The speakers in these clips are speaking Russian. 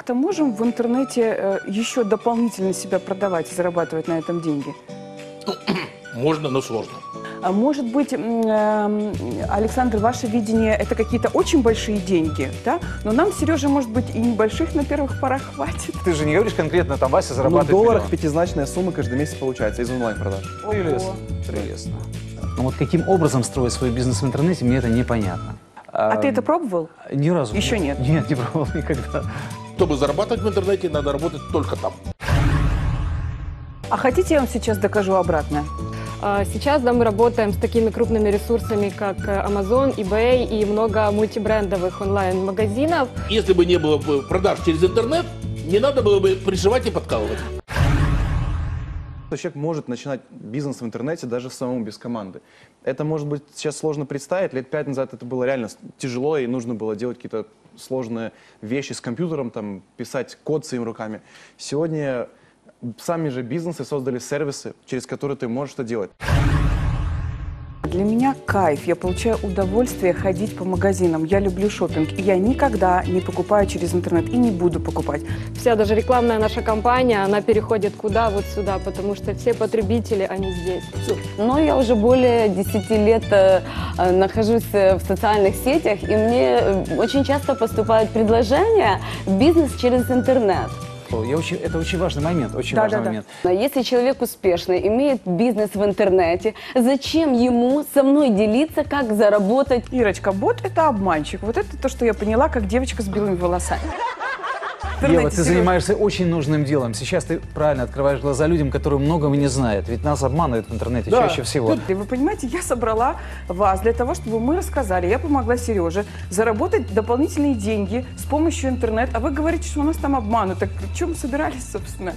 как-то можем в интернете еще дополнительно себя продавать и зарабатывать на этом деньги? Можно, но сложно. А может быть, Александр, ваше видение – это какие-то очень большие деньги, да? Но нам, Сережа, может быть, и небольших на первых порах хватит. Ты же не говоришь конкретно, там Вася Ну, зарабатывает в долларах миллион. пятизначная сумма каждый месяц получается из онлайн-продаж. Прелестно. Прелестно. Но вот каким образом строить свой бизнес в интернете, мне это непонятно. А ты это пробовал? Ни разу. Еще нет? Нет, не пробовал никогда. Чтобы зарабатывать в интернете, надо работать только там. А хотите, я вам сейчас докажу обратное? Сейчас, да, мы работаем с такими крупными ресурсами, как Amazon, eBay и много мультибрендовых онлайн-магазинов. Если бы не было бы продаж через интернет, не надо было бы приживать и подкалывать. Человек может начинать бизнес в интернете даже самому без команды. Это, может быть, сейчас сложно представить. Лет 5 назад это было реально тяжело, и нужно было делать какие-то сложные вещи с компьютером, там, писать код своими руками. Сегодня сами же бизнесы создали сервисы, через которые ты можешь это делать. Для меня кайф. Я получаю удовольствие ходить по магазинам. Я люблю шопинг. И я никогда не покупаю через интернет и не буду покупать. Вся даже рекламная наша кампания, она переходит куда? Вот сюда, потому что все потребители, они здесь. Но я уже более 10 лет нахожусь в социальных сетях, и мне очень часто поступают предложения «бизнес через интернет». Это очень важный момент, очень Да, важный да, да. момент. Если человек успешный, имеет бизнес в интернете, зачем ему со мной делиться, как заработать? Ирочка, бот – это обманщик. Вот это то, что я поняла, как девочка с белыми волосами. Ева, ты занимаешься очень нужным делом. Сейчас ты правильно открываешь глаза людям, которые многого не знают. Ведь нас обманывают в интернете чаще всего. И вы понимаете, я собрала вас для того, чтобы мы рассказали. Я помогла Сереже заработать дополнительные деньги с помощью интернета. А вы говорите, что у нас там обманут. Так в чем мы собирались, собственно?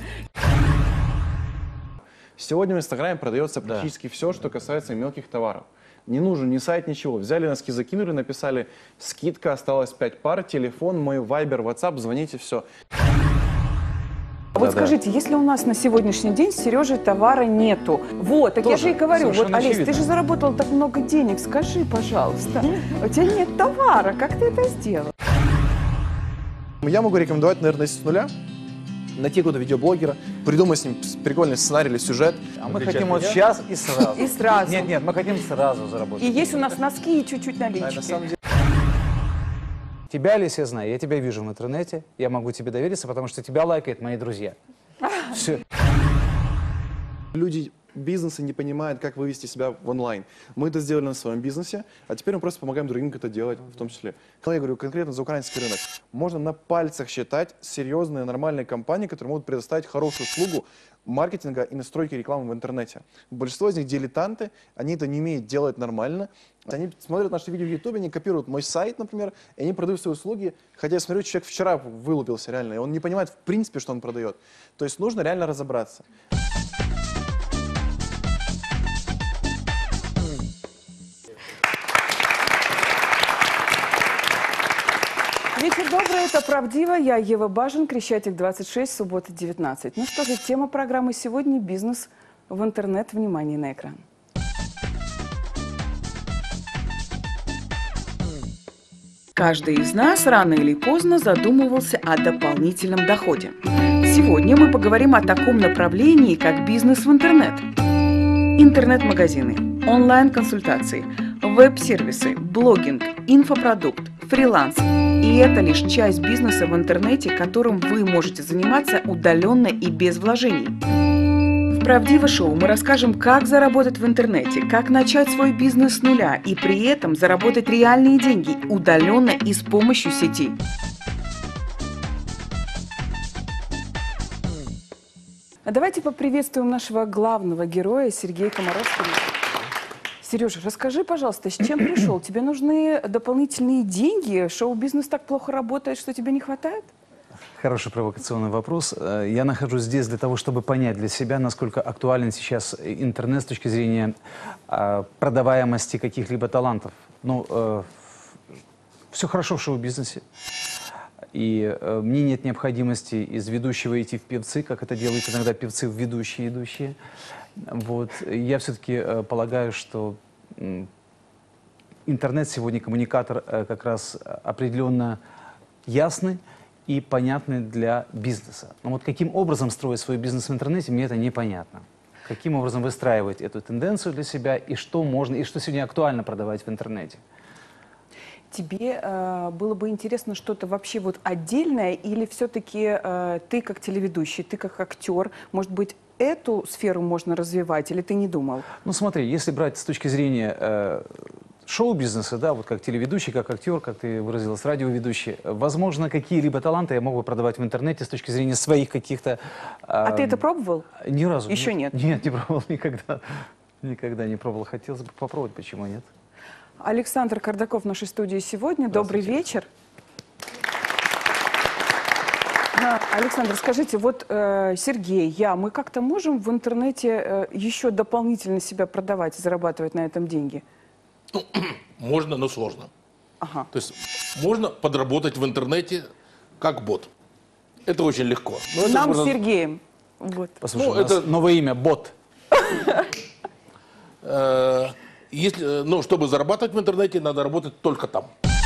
Сегодня в Инстаграме продается практически все, что касается мелких товаров. Не нужен ни сайт, ничего. Взяли носки, закинули, написали скидка, осталось 5 пар, телефон, мой Viber, WhatsApp, звоните, все. А вот скажите, если у нас на сегодняшний день с Сережей товара нету, вот, так Тоже я же и говорю, вот, совершенно Олесь, очевидно. ты же заработал так много денег, скажи, пожалуйста, у тебя нет товара, как ты это сделал? Я могу рекомендовать, наверное, с нуля. Найти какого-то видеоблогера, придумать с ним прикольный сценарий или сюжет. А мы хотим вот сейчас и сразу. И сразу. Нет, мы хотим сразу заработать. И есть у нас носки и чуть-чуть На налички. самом деле, Тебя, Олесь, я знаю, я тебя вижу в интернете, я могу тебе довериться, потому что тебя лайкают мои друзья. Все. люди бизнеса не понимают, как вывести себя в онлайн. Мы это сделали на своем бизнесе, а теперь мы просто помогаем другим это делать, в том числе. Я говорю конкретно за украинский рынок. Можно на пальцах считать серьезные, нормальные компании, которые могут предоставить хорошую услугу маркетинга и настройки рекламы в интернете. Большинство из них дилетанты, они это не умеют делать нормально. Они смотрят наши видео в YouTube, они копируют мой сайт, например, и они продают свои услуги, хотя я смотрю, человек вчера вылупился реально, и он не понимает в принципе, что он продает. То есть нужно реально разобраться. Вечер добрый, это «Правдиво». Я Ева Бажин, Крещатик 26, суббота 19. Ну что же, тема программы сегодня – бизнес в интернет. Внимание на экран. Каждый из нас рано или поздно задумывался о дополнительном доходе. Сегодня мы поговорим о таком направлении, как бизнес в интернет. Интернет-магазины, онлайн-консультации, веб-сервисы, блогинг, инфопродукт, фриланс. И это лишь часть бизнеса в интернете, которым вы можете заниматься удаленно и без вложений. В «Правдиво шоу» мы расскажем, как заработать в интернете, как начать свой бизнес с нуля и при этом заработать реальные деньги удаленно и с помощью сети. А давайте поприветствуем нашего главного героя Сергея Комаровского. Сережа, расскажи, пожалуйста, с чем пришел? Тебе нужны дополнительные деньги? Шоу-бизнес так плохо работает, что тебе не хватает? Хороший провокационный вопрос. Я нахожусь здесь для того, чтобы понять для себя, насколько актуален сейчас интернет с точки зрения продаваемости каких-либо талантов. Ну, все хорошо в шоу-бизнесе. И мне нет необходимости из ведущего идти в певцы, как это делают иногда певцы в ведущие идущие. Вот. Я все-таки полагаю, что интернет сегодня коммуникатор как раз определенно ясный и понятны для бизнеса. Но вот каким образом строить свой бизнес в интернете, мне это непонятно. Каким образом выстраивать эту тенденцию для себя, и что можно, и что сегодня актуально продавать в интернете? Тебе было бы интересно что-то вообще вот отдельное, или все-таки ты как телеведущий, ты как актер, может быть, эту сферу можно развивать, или ты не думал? Ну смотри, если брать с точки зрения шоу-бизнеса, да, вот как телеведущий, как актер, как ты выразилась, радиоведущий, возможно, какие-либо таланты я мог бы продавать в интернете с точки зрения своих каких-то... А ты это пробовал? Ни разу. Еще нет? Нет, не пробовал никогда. Никогда не пробовал. Хотелось бы попробовать, почему нет? Александр Кардаков в нашей студии сегодня. Добрый вечер. Александр, скажите, вот Сергей, мы как-то можем в интернете еще дополнительно себя продавать и зарабатывать на этом деньги? Ну, можно, но сложно. Ага. То есть можно подработать в интернете как бот. Это очень легко. Но это Нам можно- с Сергеем. Вот. Послушай, Ну, у нас это- новое имя, бот. Если, ну, чтобы зарабатывать в интернете, надо работать только там.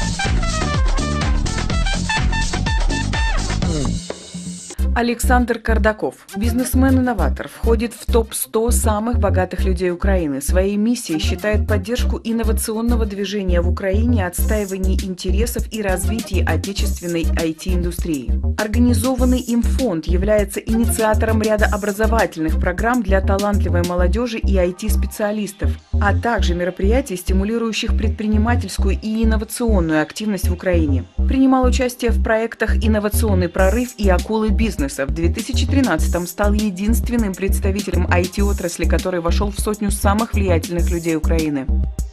Александр Кардаков, бизнесмен-инноватор, входит в топ-100 самых богатых людей Украины. Своей миссией считает поддержку инновационного движения в Украине, отстаивание интересов и развитие отечественной IT-индустрии. Организованный им фонд является инициатором ряда образовательных программ для талантливой молодежи и IT-специалистов, а также мероприятий, стимулирующих предпринимательскую и инновационную активность в Украине. Принимал участие в проектах «Инновационный прорыв» и «Акулы бизнеса». В 2013-м стал единственным представителем IT-отрасли, который вошел в 100 самых влиятельных людей Украины.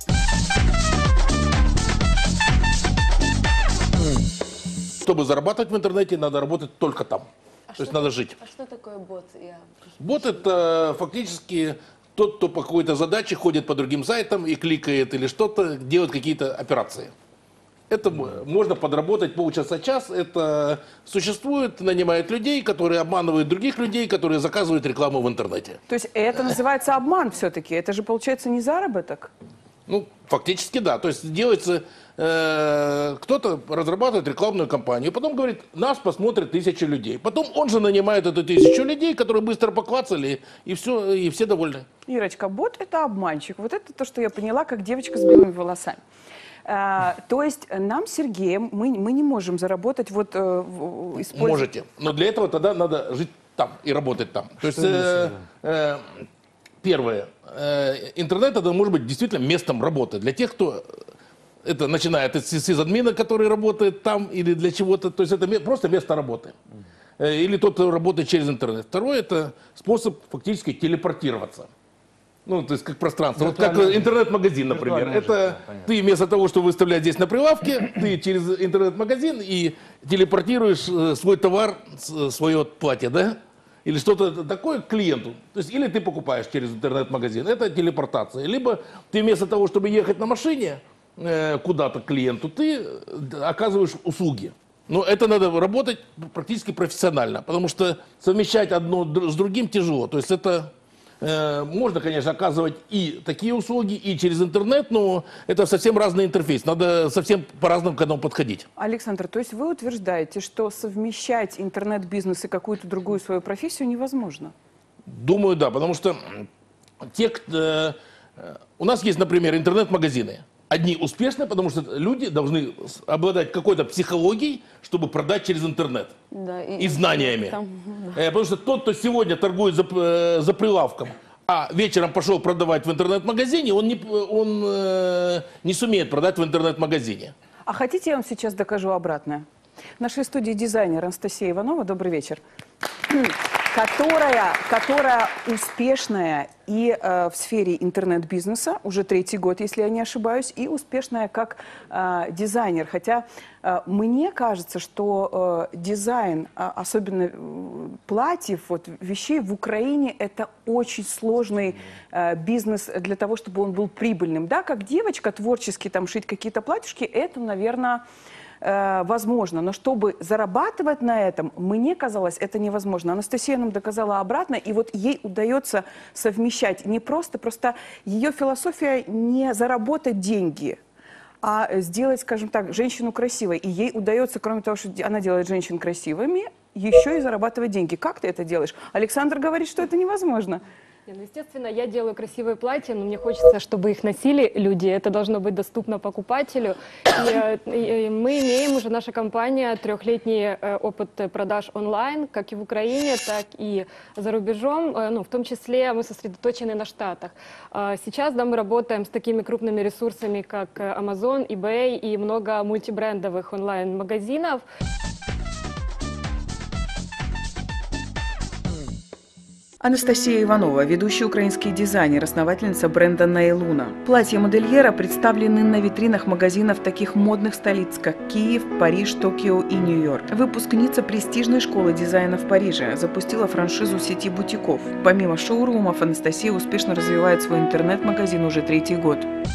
Чтобы зарабатывать в интернете, надо работать только там. То есть надо жить. А что такое бот? Бот — это фактически тот, кто по какой-то задаче ходит по другим сайтам и кликает или что-то, делает какие-то операции. Это можно подработать полчаса-час. Это существует, нанимает людей, которые обманывают других людей, которые заказывают рекламу в интернете. То есть это называется обман все-таки? Это же получается не заработок? Ну, фактически да. То есть делается, кто-то разрабатывает рекламную кампанию, потом говорит, нас посмотрят 1000 людей. Потом он же нанимает эту 1000 людей, которые быстро поклацали, и все довольны. Ирочка, бот – это обманщик. Вот это то, что я поняла, как девочка с белыми волосами. То есть нам с Сергеем мы не можем заработать, вот используя... Можете. Но для этого тогда надо жить там и работать там. То есть, первое, интернет это может быть действительно местом работы. Для тех, кто это начинает с сисадмина, который работает там, или для чего-то. То есть это просто место работы. Или тот, кто работает через интернет. Второе, это способ фактически телепортироваться. Ну, то есть как пространство. Вот как интернет-магазин, например. Это ты вместо того, чтобы выставлять здесь на прилавке, ты через интернет-магазин и телепортируешь свой товар, свое платье, да? Или что-то такое к клиенту. То есть или ты покупаешь через интернет-магазин, это телепортация. Либо ты вместо того, чтобы ехать на машине куда-то к клиенту, ты оказываешь услуги. Но это надо работать практически профессионально, потому что совмещать одно с другим тяжело. То есть это... Можно, конечно, оказывать и такие услуги, и через интернет, но это совсем разный интерфейс. Надо совсем по-разному к этому подходить. Александр, то есть вы утверждаете, что совмещать интернет-бизнес и какую-то другую свою профессию невозможно? Думаю, да, потому что у нас есть, например, интернет-магазины. Одни успешные, потому что люди должны обладать какой-то психологией, чтобы продать через интернет. Да, И знаниями. Потому что тот, кто сегодня торгует за прилавком, а вечером пошел продавать в интернет-магазине, он не сумеет продать в интернет-магазине. А хотите, я вам сейчас докажу обратное? В нашей студии дизайнер Анастасия Иванова, добрый вечер, которая успешная и в сфере интернет-бизнеса, уже 3-й год, если я не ошибаюсь, и успешная как дизайнер. Хотя мне кажется, что дизайн, особенно платьев, вот, вещей в Украине, это очень сложный бизнес для того, чтобы он был прибыльным. Да, как девочка творчески там шить какие-то платьишки, это, наверное... возможно, но чтобы зарабатывать на этом, мне казалось, это невозможно. Анастасия нам доказала обратно, и вот ей удается совмещать не просто ее философия не заработать деньги, А сделать, скажем так, женщину красивой, и ей удается, кроме того, что она делает женщин красивыми, еще и зарабатывать деньги. Как ты это делаешь? Александр говорит, что это невозможно. Ну, естественно, я делаю красивые платья, но мне хочется, чтобы их носили люди. Это должно быть доступно покупателю. И мы имеем уже, наша компания, 3-летний опыт продаж онлайн, как и в Украине, так и за рубежом. Ну, в том числе мы сосредоточены на Штатах. Сейчас, да, мы работаем с такими крупными ресурсами, как Amazon, eBay и много мультибрендовых онлайн-магазинов. Анастасия Иванова, ведущий украинский дизайнер, основательница бренда Нейлуна. Платья модельера представлены на витринах магазинов таких модных столиц, как Киев, Париж, Токио и Нью-Йорк. Выпускница престижной школы дизайна в Париже, запустила франшизу сети бутиков. Помимо шоурумов, Анастасия успешно развивает свой интернет-магазин уже 3-й год.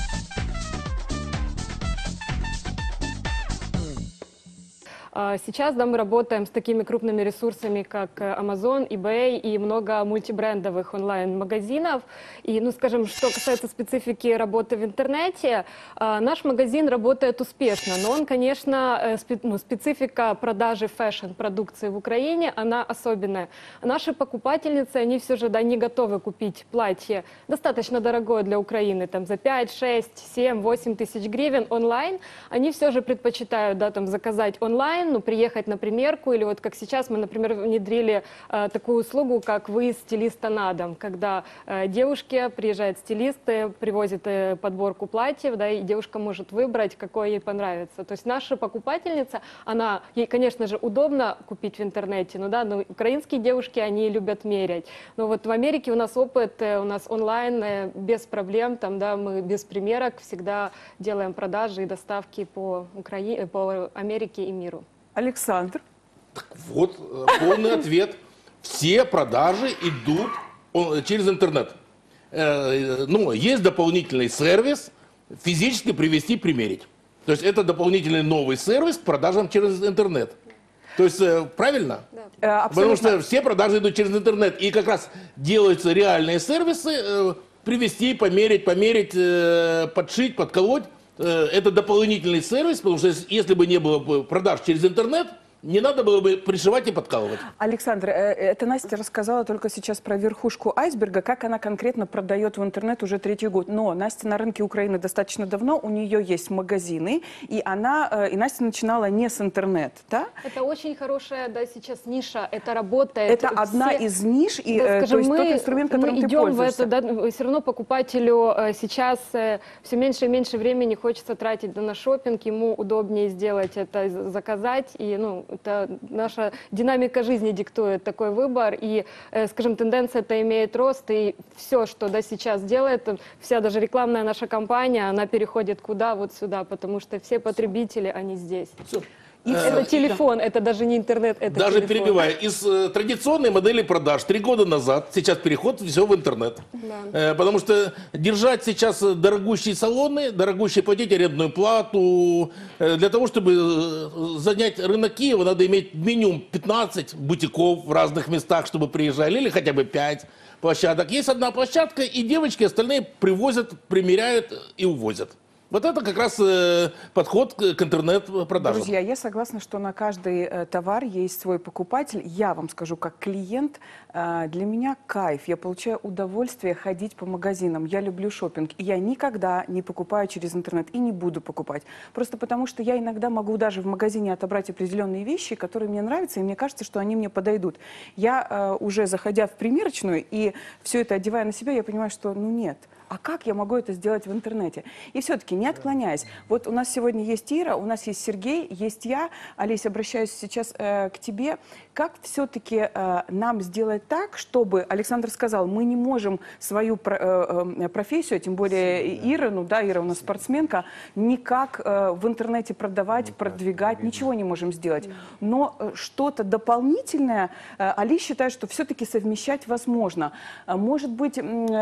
Сейчас, да, мы работаем с такими крупными ресурсами, как Amazon, eBay и много мультибрендовых онлайн-магазинов. И, ну, скажем, что касается специфики работы в интернете, наш магазин работает успешно, но он, конечно, специфика продажи фэшн-продукции в Украине, она особенная. Наши покупательницы, они все же, да, не готовы купить платье достаточно дорогое для Украины, там, за 5, 6, 7, 8 тысяч гривен онлайн. Они все же предпочитают, да, там, заказать онлайн, ну, приехать на примерку, или вот как сейчас мы, например, внедрили такую услугу, как выезд стилиста на дом, когда девушке приезжает стилист, привозит подборку платьев, да, и девушка может выбрать, какое ей понравится. То есть наша покупательница, ей, конечно же, удобно купить в интернете, но, да, но украинские девушки, они любят мерять. Но вот в Америке у нас опыт, у нас онлайн без проблем, там, да, мы без примерок всегда делаем продажи и доставки по Америке и миру. Александр. Вот полный ответ. Все продажи идут через интернет. Но есть дополнительный сервис физически привезти, примерить. То есть это дополнительный новый сервис к продажам через интернет. То есть правильно? Да. Потому что все продажи идут через интернет. И как раз делаются реальные сервисы, привезти, померить, подшить, подколоть. Это дополнительный сервис, потому что если бы не было продаж через интернет, не надо было бы пришивать и подкалывать. Александр, это Настя рассказала только сейчас про верхушку айсберга, как она конкретно продает в интернет уже 3-й год. Но Настя на рынке Украины достаточно давно, у нее есть магазины, и Настя начинала не с интернета, да? Это очень хорошая, да, сейчас ниша, это работает. Это одна из ниш, и да, скажем, то есть тот инструмент, которым ты идем пользуешься. в это, да, все равно покупателю сейчас все меньше и меньше времени хочется тратить на шопинг, ему удобнее сделать это, заказать, и, ну, это наша динамика жизни диктует такой выбор, и, скажем, тенденция это имеет рост, и все, что, да, сейчас делает, вся даже рекламная наша кампания, она переходит куда? Вот сюда, потому что все потребители, они здесь. Все. И это телефон, это даже не интернет, это даже телефон. перебивая, из традиционной модели продаж 3 года назад, сейчас переход все в интернет. Да. Потому что держать сейчас дорогущие салоны, дорогущие платить арендную плату, для того, чтобы занять рынок Киева, надо иметь минимум 15 бутиков в разных местах, чтобы приезжали, или хотя бы 5 площадок. Есть одна площадка, и девочки остальные привозят, примеряют и увозят. Вот это как раз подход к интернет-продажам. Друзья, я согласна, что на каждый товар есть свой покупатель. Я вам скажу, как клиент, для меня кайф. Я получаю удовольствие ходить по магазинам. Я люблю шопинг. И я никогда не покупаю через интернет и не буду покупать. Просто потому, что я иногда могу даже в магазине отобрать определенные вещи, которые мне нравятся, и мне кажется, что они мне подойдут. Я уже заходя в примерочную и все это одевая на себя, я понимаю, что ну нет. А как я могу это сделать в интернете? И все-таки, не отклоняясь, вот у нас сегодня есть Ира, у нас есть Сергей, есть я. Олесь, обращаюсь сейчас к тебе. Как все-таки нам сделать так, чтобы, Александр сказал, мы не можем свою профессию, тем более Ира, ну да, Ира у нас спортсменка, никак в интернете продавать, продвигать, ничего не можем сделать. Но что-то дополнительное, Олесь считает, что все-таки совмещать возможно. Может быть,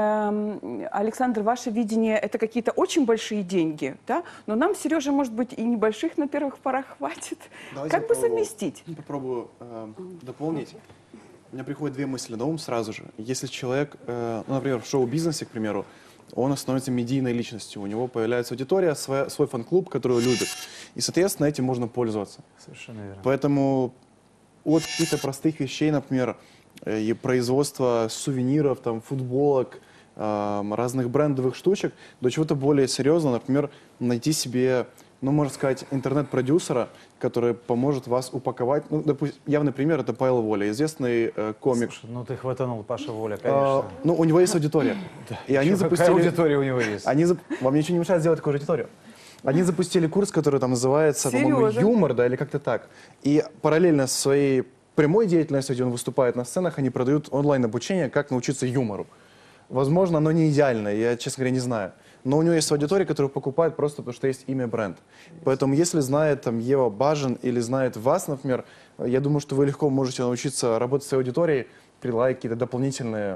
Александр, ваше видение – это какие-то очень большие деньги, да? Но нам, Сережа, может быть, и небольших на первых порах хватит. Давайте Как бы совместить? Попробую дополнить. У меня приходят 2 мысли на ум сразу же. Если человек, ну, например, в шоу-бизнесе, к примеру, он становится медийной личностью. У него появляется аудитория, свой фан-клуб, который любит. И, соответственно, этим можно пользоваться. Совершенно верно. Поэтому от каких-то простых вещей, например, и производства сувениров, там, футболок, разных брендовых штучек, до чего-то более серьезного, например, найти себе, ну, можно сказать, интернет-продюсера, который поможет вас упаковать. Ну, допустим, явный пример — это Павел Воля, известный комик. Слушай, ну ты хватанул Паша Воля, конечно. Ну, у него есть аудитория. И они запустили... Какая аудитория у него есть? Вам ничего не мешает сделать такую аудиторию. Они запустили курс, который там называется, по-моему, «Юмор», да, или как-то так. И параллельно со своей прямой деятельностью, где он выступает на сценах, они продают онлайн-обучение, как научиться юмору. Возможно, оно не идеальное, я, честно говоря, не знаю. Но у него есть аудитория, которая покупает просто потому, что есть имя бренд. Поэтому если знает там Ева Бажин или знает вас, например, я думаю, что вы легко можете научиться работать с своей аудиторией, прилагая какие-то дополнительные...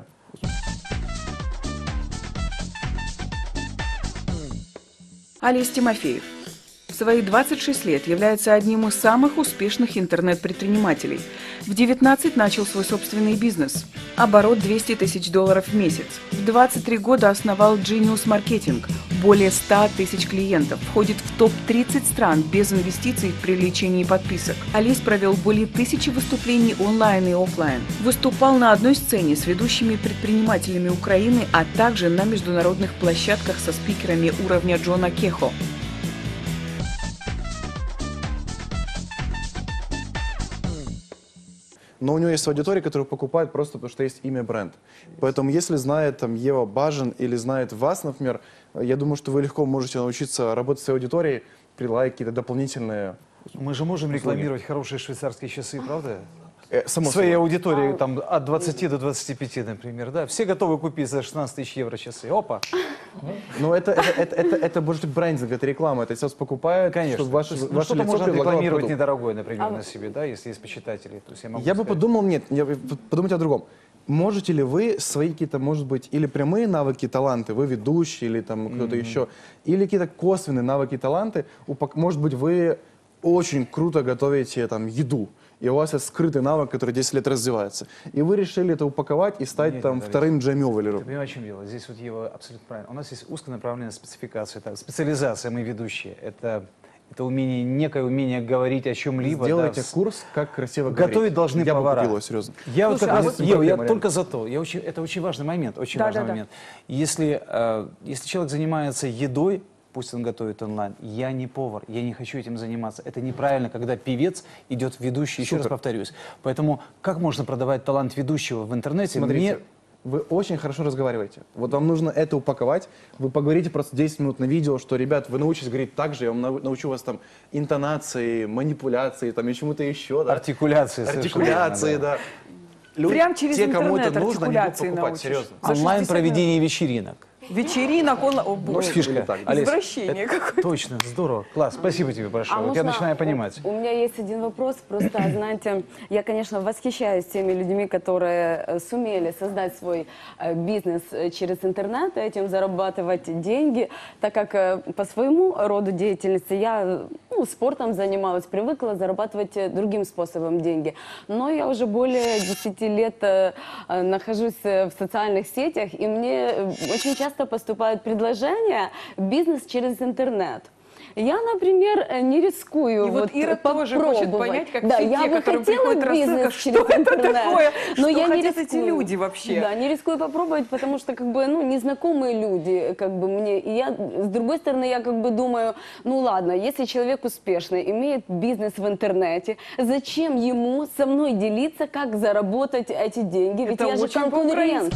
Олесь Тимофеев. В свои 26 лет является одним из самых успешных интернет-предпринимателей. В 19 начал свой собственный бизнес. Оборот $200 тысяч в месяц. В 23 года основал Genius Marketing. Более 100 тысяч клиентов. Входит в топ-30 стран без инвестиций в привлечение подписок. Олесь провел более 1000 выступлений онлайн и офлайн. Выступал на одной сцене с ведущими предпринимателями Украины, а также на международных площадках со спикерами уровня Джона Кехо. Но у него есть аудитория, которая покупает просто потому, что есть имя бренд. Поэтому если знает там Ева Бажин или знает вас, например, я думаю, что вы легко можете научиться работать с своей аудиторией, прилагая какие-то дополнительные... Мы же можем рекламировать хорошие швейцарские часы, правда? Само Своей собой. аудитории там от 20 до 25, например, да? Все готовы купить за 16 тысяч евро часы. Опа! Но это больше брендинг, это реклама, это сейчас покупают, Конечно. чтобы ваше Что-то лицо можно предлагало рекламировать продукт. недорогое, например, на себе, да, если есть почитатели. То есть я могу Я бы сказать. подумал, нет, подумайте о другом. Можете ли вы свои какие-то, может быть, или прямые навыки, таланты, вы ведущий или там кто-то еще, или какие-то косвенные навыки, таланты, может быть, вы очень круто готовите там еду, и у вас есть скрытый навык, который 10 лет развивается. И вы решили это упаковать и стать Нет, там нет, вторым Джейми Овеллером. Ты понимаешь, о чем дело? Здесь вот Ева абсолютно правильно. У нас есть узконаправленная спецификация, так, специализация, мы ведущие. Это умение, некое умение говорить о чем-либо. Сделайте да, курс, как красиво говорить. Готовить должны я повара. бы купил его, серьезно. Я вот Слушай, как а раз, вот- Ева, я проблема, только за то. Это очень важный момент, очень важный момент. Если человек занимается едой, пусть он готовит онлайн. Я не повар, я не хочу этим заниматься. Это неправильно, когда певец идет в ведущий, еще раз повторюсь. Поэтому как можно продавать талант ведущего в интернете? Смотрите, вы очень хорошо разговариваете. Вот вам нужно это упаковать. Вы поговорите просто 10 минут на видео, что, ребят, вы научитесь говорить так же, я вам научу вас там интонации, манипуляции, там и чему-то еще. Да. Артикуляции. совершенно Артикуляции, верно, да. Люди, Прям через те, кому это интернет нужно, они будут артикуляции покупать, научишь. серьезно. За 60 Онлайн-проведение вечеринок. Вечеринок, о боже. Фишка. так. Олесь, Извращение это какое-то. Точно, здорово. Класс, спасибо тебе большое. Вот я можно начинаю понимать. У меня есть один вопрос. Просто, знаете, я, конечно, восхищаюсь теми людьми, которые сумели создать свой бизнес через интернет, этим зарабатывать деньги, так как по своему роду деятельности я спортом занималась, привыкла зарабатывать другим способом деньги. Но я уже более 10 лет нахожусь в социальных сетях, и мне очень часто поступают предложения бизнес через интернет. Я, например, не рискую И вот Ира тоже хочет попробовать. понять, как да, все я те, бы которым хотела приходит бизнес рассылка, через что это интернет, такое, но что я не хотят эти рискую. люди вообще. Да, не рискую попробовать, потому что как бы, незнакомые люди как бы мне. И я, с другой стороны, я как бы думаю, ну ладно, если человек успешный, имеет бизнес в интернете, зачем ему со мной делиться, как заработать эти деньги? Ведь Это я же очень конкурент.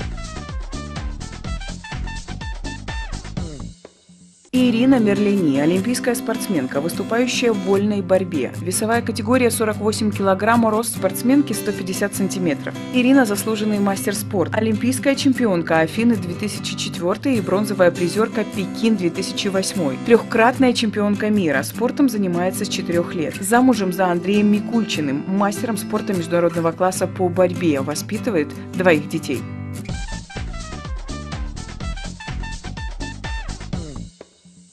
Ирина Мерлини – олимпийская спортсменка, выступающая в вольной борьбе. Весовая категория 48 килограмм, рост спортсменки 150 сантиметров. Ирина – заслуженный мастер спорта, олимпийская чемпионка Афины 2004 и бронзовая призерка Пекин 2008. Трехкратная чемпионка мира. Спортом занимается с 4 лет. Замужем за Андреем Микульчиным, мастером спорта международного класса по борьбе. Воспитывает 2 детей. Ну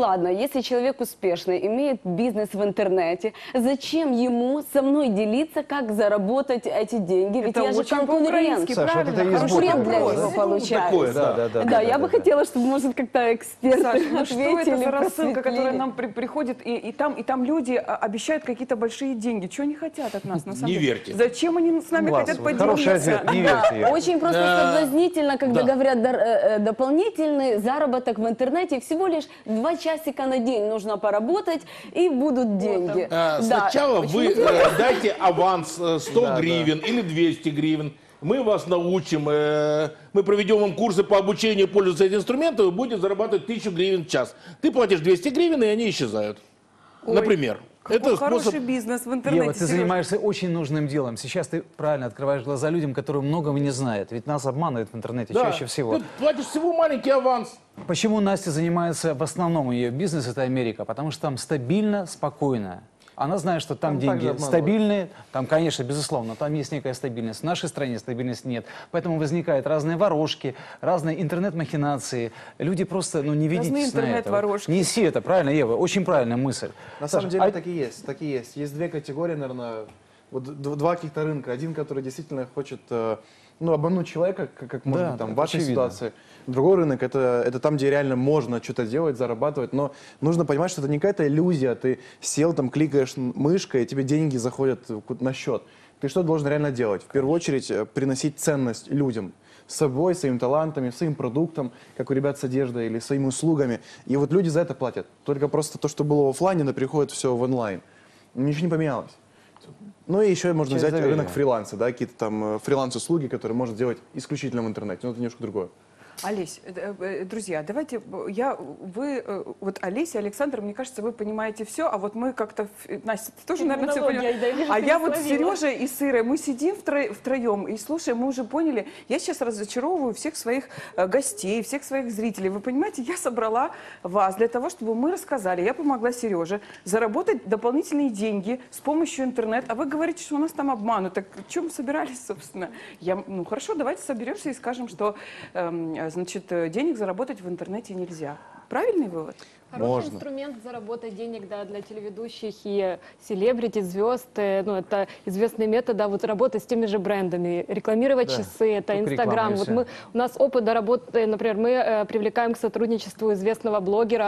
ладно, если человек успешный, имеет бизнес в интернете, зачем ему со мной делиться, как заработать эти деньги? Ведь Это я же очень конкурент. по-украински, Саша, вот правильно? это и есть Конкурент для вопрос, него да? получается. Такое, Да, я бы хотела, чтобы, может, как-то эксперты Саш, ну что это ответили, за рассылка, которая просветлили. нам приходит, и там люди обещают какие-то большие деньги. Чего они хотят от нас, на самом Не деле? верьте. Зачем они с нами Класс, хотят вот хороший поделиться? ответ, не Да, верьте ей. очень просто соблазнительно, когда Да. говорят дополнительный заработок в интернете. Всего лишь 2 часика на день нужно поработать, и будут деньги. Да. Сначала вы дайте аванс 100 гривен или 200 гривен. Мы вас научим, мы проведем вам курсы по обучению пользоваться этим инструментом, вы будете зарабатывать 1000 гривен в час. Ты платишь 200 гривен, и они исчезают. Например. Какой хороший бизнес в интернете. Ева, ты Серёж. занимаешься очень нужным делом. Сейчас ты правильно открываешь глаза людям, которые многого не знают. Ведь нас обманывают в интернете Да. чаще всего. Ты платишь всего маленький аванс. Почему Настя занимается, в основном ее бизнес это Америка? Потому что там стабильно, спокойно. Она знает, что там Там деньги также обманывают. стабильные, там, конечно, безусловно, там есть некая стабильность. В нашей стране стабильности нет. Поэтому возникают разные ворожки, разные интернет-махинации. Люди просто, не ведитесь на это. интернет-ворожки. Неси это, правильно, Ева? Очень правильная мысль. На Саша, самом деле а- так и есть, так и есть. Есть две категории, наверное, вот два каких-то рынка. Один, который действительно хочет обмануть человека, как может Да, быть, там, в это вашей очевидно. ситуации. Другой рынок это там, где реально можно что-то делать, зарабатывать, но нужно понимать, что это не какая-то иллюзия. Ты сел, там, кликаешь мышкой, и тебе деньги заходят на счет. Ты что должен реально делать? В первую очередь приносить ценность людям. Собой, своими талантами, своим продуктом, как у ребят с одеждой, или своими услугами. И вот люди за это платят. Только просто то, что было в офлайне, оно переходит все в онлайн. Ничего не поменялось. Ну и еще можно Часть взять доверия. рынок фриланса, да, какие-то там фриланс-услуги, которые можно делать исключительно в интернете. Но это немножко другое. Олесь, друзья, давайте, вот Олесь и Александр, мне кажется, вы понимаете все, а вот мы как-то, Настя, ты тоже, наверное, все Терминология, понимаешь. да, я вижу, А ты я не вот с словила. Сережей и с Ирой, мы сидим втроем и слушаем, мы уже поняли, я сейчас разочаровываю всех своих гостей, всех своих зрителей. Вы понимаете, я собрала вас для того, чтобы мы рассказали, я помогла Сереже заработать дополнительные деньги с помощью интернета, а вы говорите, что у нас там обманут. Так в чем собирались, собственно? Хорошо, давайте соберемся и скажем, что, значит, денег заработать в интернете нельзя. Правильный вывод? Хороший Можно. инструмент заработать денег, да, для телеведущих и селебрити, звезд. Это известный метод, да, вот работы с теми же брендами. Рекламировать часы, это Только Инстаграм. реклама и Вот всё. у нас опыт до работы, например, мы привлекаем к сотрудничеству известного блогера,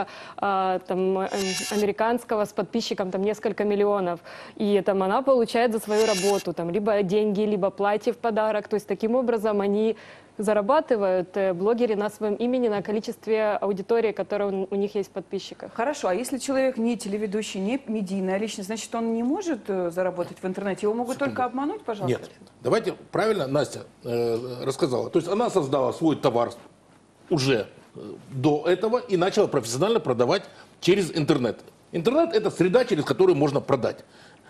американского, с подписчиком там несколько миллионов. И там она получает за свою работу там либо деньги, либо платье в подарок. То есть таким образом они зарабатывают блогеры на своем имени, на количестве аудитории, которая у них есть в подписчиках. Хорошо, а если человек не телеведущий, не медийная личность, значит, он не может заработать в интернете? Его могут только обмануть, пожалуйста? Нет. Давайте, правильно Настя рассказала. То есть она создала свой товар уже до этого и начала профессионально продавать через интернет. Интернет – это среда, через которую можно продать.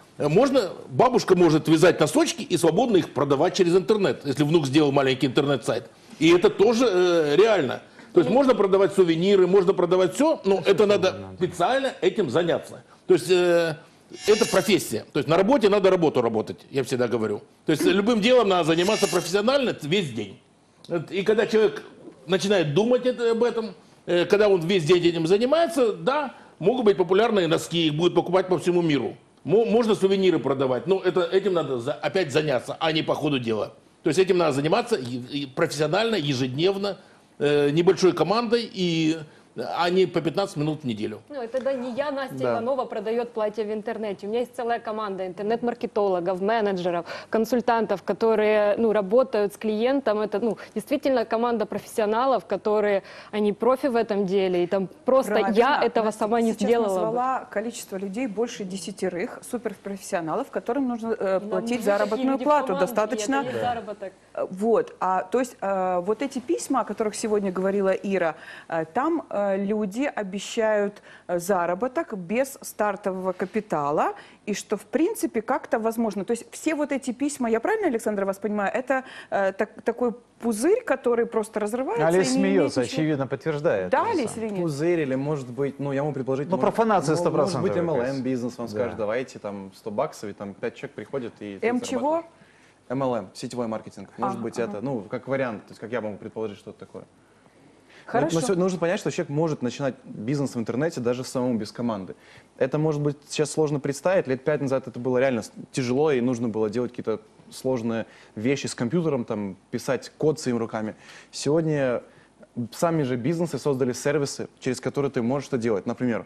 Бабушка может вязать носочки и свободно их продавать через интернет, если внук сделал маленький интернет-сайт. И это тоже реально. То есть можно продавать сувениры, можно продавать все, но это надо специально этим заняться. То есть это профессия. То есть на работе надо работу работать, я всегда говорю. То есть любым делом надо заниматься профессионально весь день. И когда человек начинает думать об этом, когда он весь день этим занимается, да, могут быть популярные носки, их будут покупать по всему миру. Можно сувениры продавать, но этим надо опять заняться, а не по ходу дела. То есть этим надо заниматься профессионально, ежедневно, небольшой командой, а не по 15 минут в неделю. Ну, это да, не я, Настя Да. Иванова, продает платье в интернете. У меня есть целая команда интернет-маркетологов, менеджеров, консультантов, которые работают с клиентом. Это действительно команда профессионалов, которые, они профи в этом деле. И там просто Правильно. я этого Настя, сама ты не сейчас сделала бы. назвала количество людей больше 10 суперпрофессионалов, которым нужно Нам платить нужны заработную такие люди в плату. команде, Достаточно. и это есть заработок. Вот, то есть вот эти письма, о которых сегодня говорила Ира, там люди обещают заработок без стартового капитала, и что в принципе как-то возможно. То есть все вот эти письма, я правильно, Александр, вас понимаю, это такой пузырь, который просто разрывается. Олесь и не имеет смеется, ничего. очевидно, подтверждает. Да, это Олесь самое. или нет? Пузырь или, может быть, я могу предположить... Ну, профанация 100%. Может быть, какая-то. MLM-бизнес вам Да. скажет, давайте там 100 баксов, и там 5 человек приходит и... М чего? MLM, сетевой маркетинг. Может быть, это, как вариант, то есть как я могу предположить, что это такое. Хорошо. Но сегодня нужно понять, что человек может начинать бизнес в интернете даже самому без команды. Это, может быть, сейчас сложно представить. Лет 5 назад это было реально тяжело, и нужно было делать какие-то сложные вещи с компьютером, там, писать код своими руками. Сегодня сами же бизнесы создали сервисы, через которые ты можешь это делать. Например,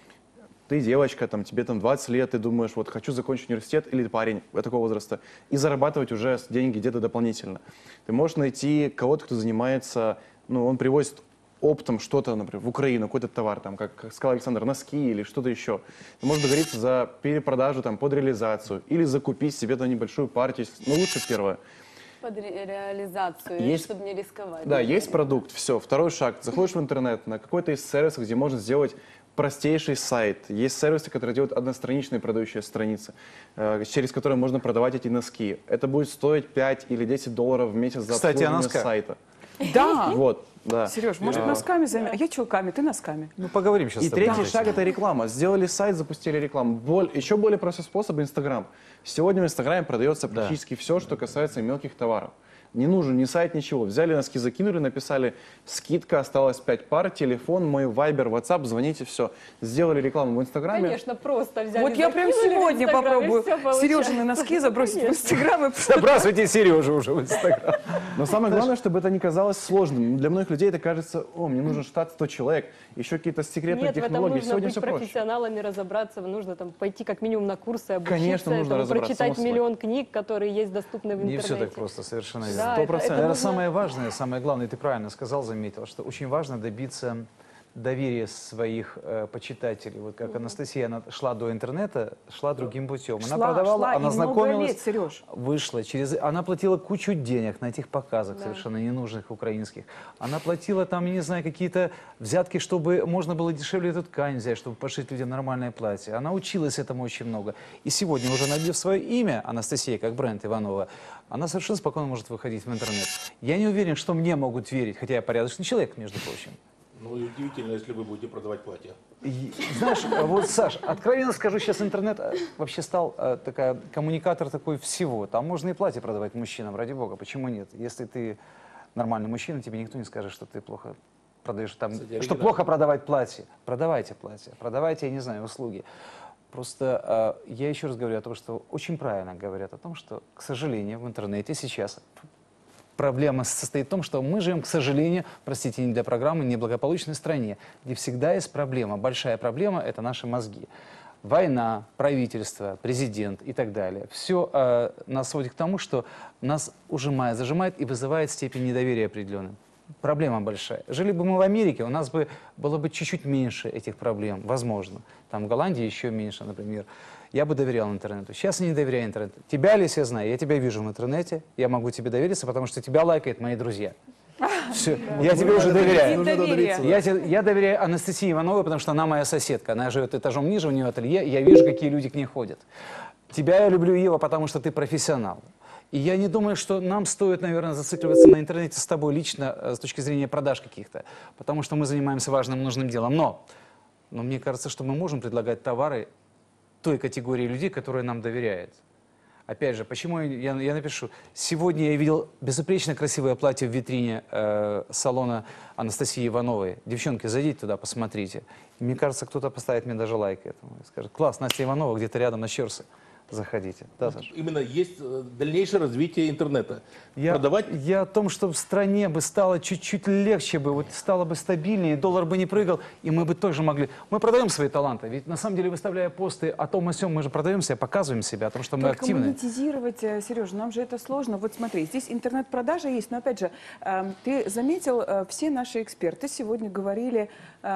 ты девочка, там, тебе там 20 лет, ты думаешь, вот хочу закончить университет, или парень такого возраста, и зарабатывать уже деньги где-то дополнительно. Ты можешь найти кого-то, кто занимается, ну, он привозит оптом что-то, например, в Украину, какой-то товар, там, как сказал Александр, носки или что-то еще. Ты можешь договориться за перепродажу, там, под реализацию, или закупить себе там небольшую партию, но лучше первое. Под реализацию, Есть- чтобы не рисковать. Да, есть продукт, все. Второй шаг. Заходишь в интернет, на какой-то из сервисов, где можно сделать простейший сайт. Есть сервисы, которые делают одностраничные продающие страницы, через которые можно продавать эти носки. Это будет стоить 5 или 10 долларов в месяц за Кстати, о обслуживание носках. сайта. Да. Вот, да. Сереж, может, носками займем? Я чулками, ты носками. Ну, поговорим сейчас. И с тобой. третий шаг – это реклама. Сделали сайт, запустили рекламу. Еще более простой способ – Инстаграм. Сегодня в Инстаграме продается практически все, что касается мелких товаров. Не нужен ни сайт, ничего. Взяли носки, закинули, написали скидка, осталось 5 пар, телефон, мой вайбер, ватсап, звоните, все. Сделали рекламу в Инстаграме. Конечно, просто взяли. Вот я прям закинули в сегодня Инстаграм, и попробую всё получается. Сережины носки забросить в Инстаграм и Забрасывайте Сережу уже в Инстаграм. Но самое главное, чтобы это не казалось сложным. Для многих людей это кажется, о, мне нужен штат 100 человек, еще какие-то секретные Нет, в этом технологии. нужно Сегодня быть все проще. профессионалами, разобраться, нужно там пойти как минимум на курсы, обучиться Конечно, нужно этому, разобраться, прочитать само собой. миллион книг, которые есть доступны в Не интернете. все так просто, совершенно верно. Да, 100%. это Наверное, нужно- самое важное, самое главное, ты правильно сказал, заметил, что очень важно добиться доверия своих почитателей. Вот как Анастасия, она шла до интернета, шла другим путем. Она продавала, шла, она и много знакомилась, лет, Сереж. вышла через... Она платила кучу денег на этих показах, совершенно ненужных украинских. Она платила там, я не знаю, какие-то взятки, чтобы можно было дешевле эту ткань взять, чтобы пошить людям нормальное платье. Она училась этому очень много. И сегодня, уже набив свое имя, Анастасия, как бренд Иванова, она совершенно спокойно может выходить в интернет. Я не уверен, что мне могут верить, хотя я порядочный человек, между прочим. Ну и удивительно, если вы будете продавать платья. И, знаешь, вот, Саш, откровенно скажу, сейчас интернет вообще стал такая, коммуникатор такой всего. Там можно и платье продавать мужчинам, ради бога, почему нет? Если ты нормальный мужчина, тебе никто не скажет, что ты плохо продаешь, там, Кстати, что оригинально. плохо продавать платье. Продавайте платье, продавайте, я не знаю, услуги. Просто я еще раз говорю о том, что очень правильно говорят о том, что, к сожалению, в интернете сейчас проблема состоит в том, что мы живем, к сожалению, простите, не для программы, неблагополучной стране, где всегда есть проблема. Большая проблема – это наши мозги. Война, правительство, президент и так далее. Все нас сводит к тому, что нас ужимает, зажимает и вызывает степень недоверия определенной. Проблема большая. Жили бы мы в Америке, у нас бы было бы чуть-чуть меньше этих проблем, возможно. Там в Голландии еще меньше, например. Я бы доверял интернету. Сейчас я не доверяю интернету. Тебя, Лиз, я знаю, я тебя вижу в интернете, я могу тебе довериться, потому что тебя лайкают мои друзья. Все, я тебе уже доверяю. Нужно довериться. Я доверяю Анастасии Ивановой, потому что она моя соседка. Она живет этажом ниже, у нее ателье, я вижу, какие люди к ней ходят. Тебя я люблю, Ева, потому что ты профессионал. И я не думаю, что нам стоит, наверное, зацикливаться на интернете с тобой лично с точки зрения продаж каких-то, потому что мы занимаемся важным, нужным делом. Но мне кажется, что мы можем предлагать товары той категории людей, которые нам доверяют. Опять же, почему я напишу? Сегодня я видел безупречно красивое платье в витрине салона Анастасии Ивановой. Девчонки, зайдите туда, посмотрите. И мне кажется, кто-то поставит мне даже лайк этому. И скажет, класс, Настя Иванова где-то рядом на Щерсе. Заходите. Да, Саша? Именно есть дальнейшее развитие интернета. Продавать Я о том, что в стране бы стало чуть-чуть легче бы, вот стало бы стабильнее, доллар бы не прыгал, и мы бы тоже могли... Мы продаем свои таланты, ведь на самом деле, выставляя посты о том о сём, мы же продаем себя, показываем себя, о том, что мы Только активны. монетизировать, Сереж, нам же это сложно. Вот смотри, здесь интернет-продажа есть, но опять же, ты заметил, все наши эксперты сегодня говорили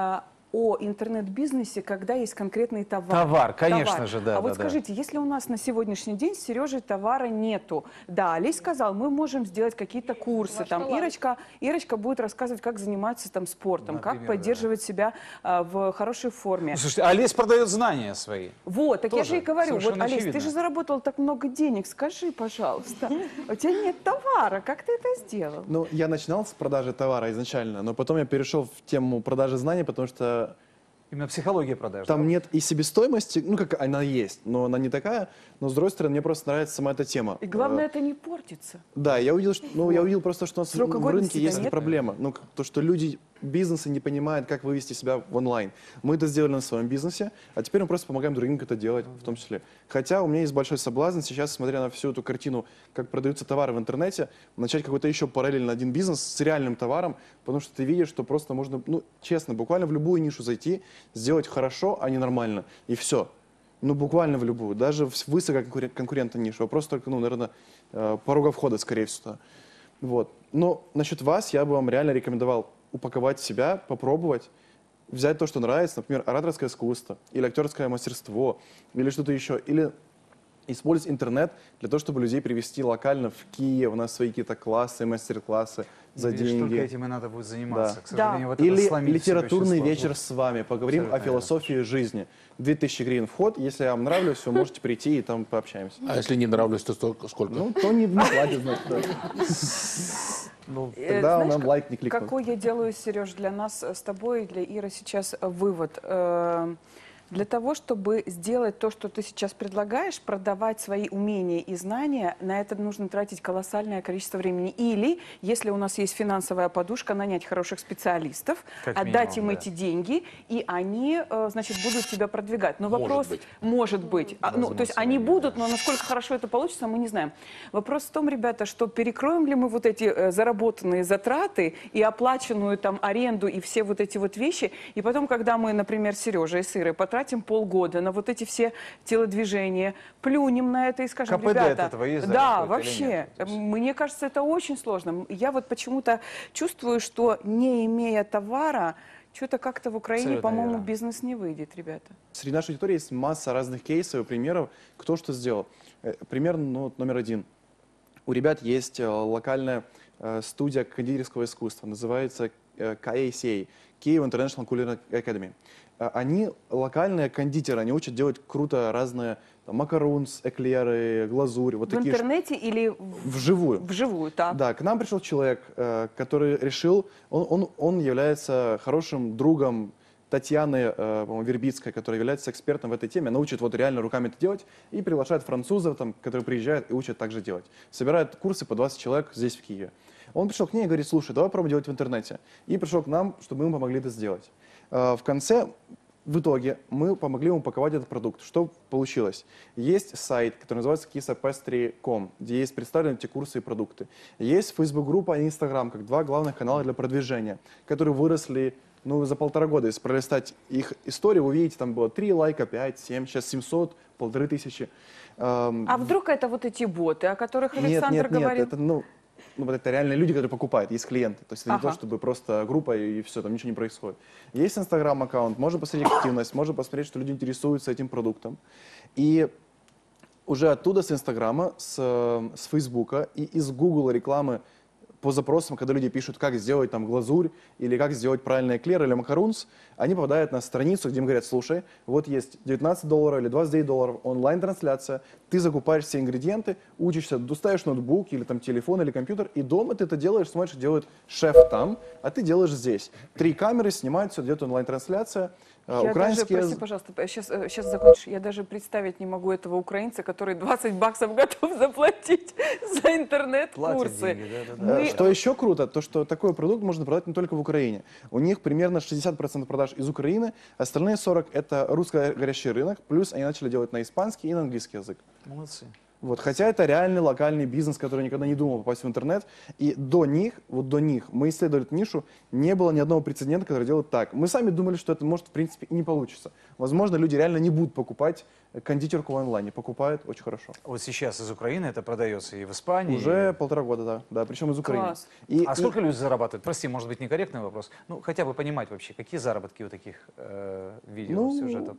о интернет-бизнесе, когда есть конкретный товар. Товар, конечно же, да. А вот да. скажите, если у нас на сегодняшний день с Сережей товара нету, да, Олесь сказал, мы можем сделать какие-то курсы, Ваш там талант. Ирочка будет рассказывать, как заниматься там спортом, как Например, поддерживать себя в хорошей форме. Ну, слушайте, Олесь продает знания свои. Вот, так я Тоже же и говорю, вот, совершенно Олесь, ты очевидно. же заработал так много денег, скажи, пожалуйста, у тебя нет товара, как ты это сделал? Ну, я начинал с продажи товара изначально, но потом я перешел в тему продажи знаний, потому что Именно психология продаж. Там да? нет и себестоимости, ну, как она есть, но она не такая. Но, с другой стороны, мне просто нравится сама эта тема. И главное, это не портится. Да, я увидел, что, ну, я увидел просто, что у нас Срока в годности рынке есть нет. проблема. Ну, то, что люди, бизнесы не понимают, как вывести себя в онлайн. Мы это сделали на своем бизнесе, а теперь мы просто помогаем другим это делать в том числе. Хотя у меня есть большой соблазн сейчас, смотря на всю эту картину, как продаются товары в интернете, начать какой-то еще параллельно один бизнес с реальным товаром, потому что ты видишь, что просто можно, ну, честно, буквально в любую нишу зайти, сделать хорошо, а не нормально, и все. Ну, буквально в любую, даже в высококонкурентную нишу. Вопрос только, ну, наверное, порога входа, скорее всего. Вот. Но насчет вас я бы вам реально рекомендовал упаковать себя, попробовать, взять то, что нравится, например, ораторское искусство, или актерское мастерство, или что-то еще, или использовать интернет для того, чтобы людей привести локально в Киев, у нас свои какие-то классы, мастер-классы за Видишь, деньги. только этим и надо будет заниматься. Да. К сожалению, вот это Или сломить в себе литературный очень вечер сложно. с вами. Поговорим Абсолютно о философии жизни. 2000 гривен вход. Если я вам нравлюсь, вы можете прийти и там пообщаемся. А если не нравлюсь, то сколько? Ну, то не платит, значит. Да. Тогда Знаешь, нам лайк не кликнут. какой я делаю, Сереж, для нас с тобой и для Иры сейчас вывод? Для того, чтобы сделать то, что ты сейчас предлагаешь, продавать свои умения и знания, на это нужно тратить колоссальное количество времени. Или, если у нас есть финансовая подушка, нанять хороших специалистов, Как отдать минимум, им да. эти деньги, и они, значит, будут тебя продвигать. Но вопрос, быть. может быть, ну, то есть они будут, но насколько хорошо это получится, мы не знаем. Вопрос в том, ребята, что перекроем ли мы вот эти заработанные затраты и оплаченную там аренду и все вот эти вот вещи, и потом, когда мы, например, с Сережей и с Ирой потратим полгода на вот эти все телодвижения, плюнем на это и скажем, КПД от ребята, этого есть, да, какой-то или вообще, нет? То есть- мне кажется, это очень сложно. Я вот почему-то чувствую, что не имея товара, что-то как-то в Украине, Абсолютно по-моему, верно. бизнес не выйдет, ребята. Среди нашей аудитории есть масса разных кейсов и примеров, кто что сделал. Пример вот номер один. У ребят есть локальная студия кондитерского искусства, называется KACA, Kyiv International Culinary Academy. Они локальные кондитеры, они учат делать круто разные макарунс, эклеры, глазурь, вот В такие интернете или вживую. вживую, так? Да, к нам пришел человек, который решил, он является хорошим другом Татьяны по-моему, Вербицкой, которая является экспертом в этой теме. Она учит вот реально руками это делать и приглашает французов, там, которые приезжают и учат также делать. Собирает курсы по 20 человек здесь, в Киеве. Он пришел к ней и говорит, слушай, давай попробуем делать в интернете. И пришел к нам, чтобы мы ему помогли это сделать. В конце, в итоге, мы помогли ему упаковать этот продукт. Что получилось? Есть сайт, который называется kisapestry.com, где есть представлены эти курсы и продукты. Есть Facebook-группа и Instagram, как два главных канала для продвижения, которые выросли за 1,5 года. Если пролистать их историю, вы увидите, там было 3 лайка, 5, 7, сейчас 700, 1500. А вдруг это вот эти боты, о которых Нет, Александр нет, нет, говорил? это, вот это реально люди, которые покупают, есть клиенты. То есть это не Ага. то, чтобы просто группа и все, там ничего не происходит. Есть Инстаграм-аккаунт, можно посмотреть активность, можно посмотреть, что люди интересуются этим продуктом. И уже оттуда, с Инстаграма, с Фейсбука и из Гугла рекламы по запросам, когда люди пишут, как сделать там глазурь, или как сделать правильный эклер, или макарунс, они попадают на страницу, где им говорят, слушай, вот есть $19 или $29 онлайн-трансляция, ты закупаешь все ингредиенты, учишься, доставишь ноутбук, или там телефон, или компьютер, и дома ты это делаешь, смотришь, делает шеф там, а ты делаешь здесь. 3 камеры снимают, все, идет онлайн-трансляция. Я даже, Украинские... прости, пожалуйста, сейчас закончишь. Я даже представить не могу этого украинца, который $20 готов заплатить за интернет-курсы. Платят деньги, да. Мы- Что еще круто, то что такой продукт можно продать не только в Украине. У них примерно 60% продаж из Украины, остальные 40% это русско-говорящий рынок, плюс они начали делать на испанский и на английский язык. Молодцы. Вот, хотя это реальный локальный бизнес, который никогда не думал попасть в интернет. И до них, мы исследовали эту нишу, не было ни одного прецедента, который делает так. Мы сами думали, что это может, в принципе, и не получится. Возможно, люди реально не будут покупать кондитерку в онлайне. Покупают очень хорошо. Вот сейчас из Украины это продается и в Испании. Уже и- 1,5 года, да, причем из Украины. Класс. А сколько люди зарабатывают? Прости, может быть, некорректный вопрос. Ну, хотя бы понимать вообще, какие заработки у таких видео, сюжетов.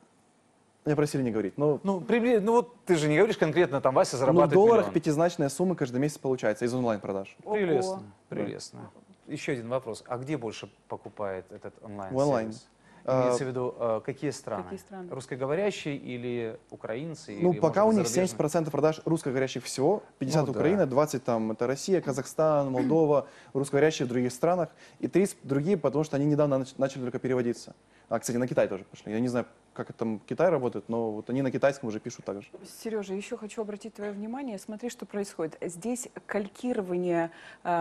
Меня просили не говорить, но Ну, вот ты же не говоришь конкретно, там Вася в зарабатывает долларах миллион. пятизначная сумма каждый месяц получается из онлайн-продаж. Прелестно, Ого. прелестно. Еще один вопрос. А где больше покупает этот онлайн? В онлайн. Имеется в виду, какие страны? Какие страны? Русскоговорящие или украинцы? Ну, или, пока у может них быть, зарубежные? 70% продаж русскоговорящих всего, 50 Ну, да. Украина, 20 там это Россия, Казахстан, Молдова, русскоговорящие в других странах, и 30 другие, потому что они недавно начали только переводиться. А, кстати, на Китай тоже пошли. Я не знаю, как это там Китай работает, но вот они на китайском уже пишут так же. Сережа, еще хочу обратить твое внимание, смотри, что происходит. Здесь калькирование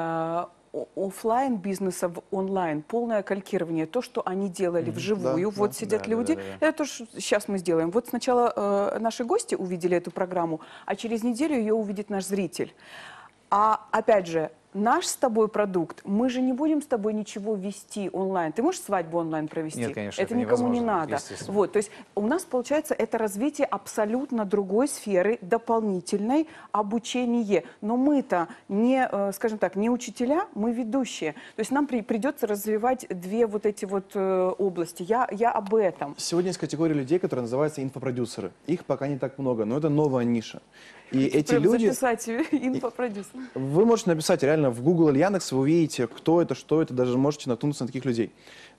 офлайн бизнеса в онлайн, полное калькирование, то, что они делали вживую, Да, вот да. сидят люди, да. это то, что сейчас мы сделаем. Вот сначала наши гости увидели эту программу, а через неделю ее увидит наш зритель. А опять же, наш с тобой продукт, мы же не будем с тобой ничего вести онлайн. Ты можешь свадьбу онлайн провести? Нет, конечно, это никому не невозможно, надо. естественно. Вот, то есть у нас получается это развитие абсолютно другой сферы, дополнительной обучение. Но мы-то не, скажем так, не учителя, мы ведущие. То есть нам придется развивать две вот эти вот области. Я об этом. Сегодня есть категория людей, которые называются инфопродюсеры. Их пока не так много, но это новая ниша. И эти Прям люди... записать инфопродюсер. Вы можете написать реально в Google или Яндекс, вы увидите, кто это, что это, даже можете наткнуться на таких людей.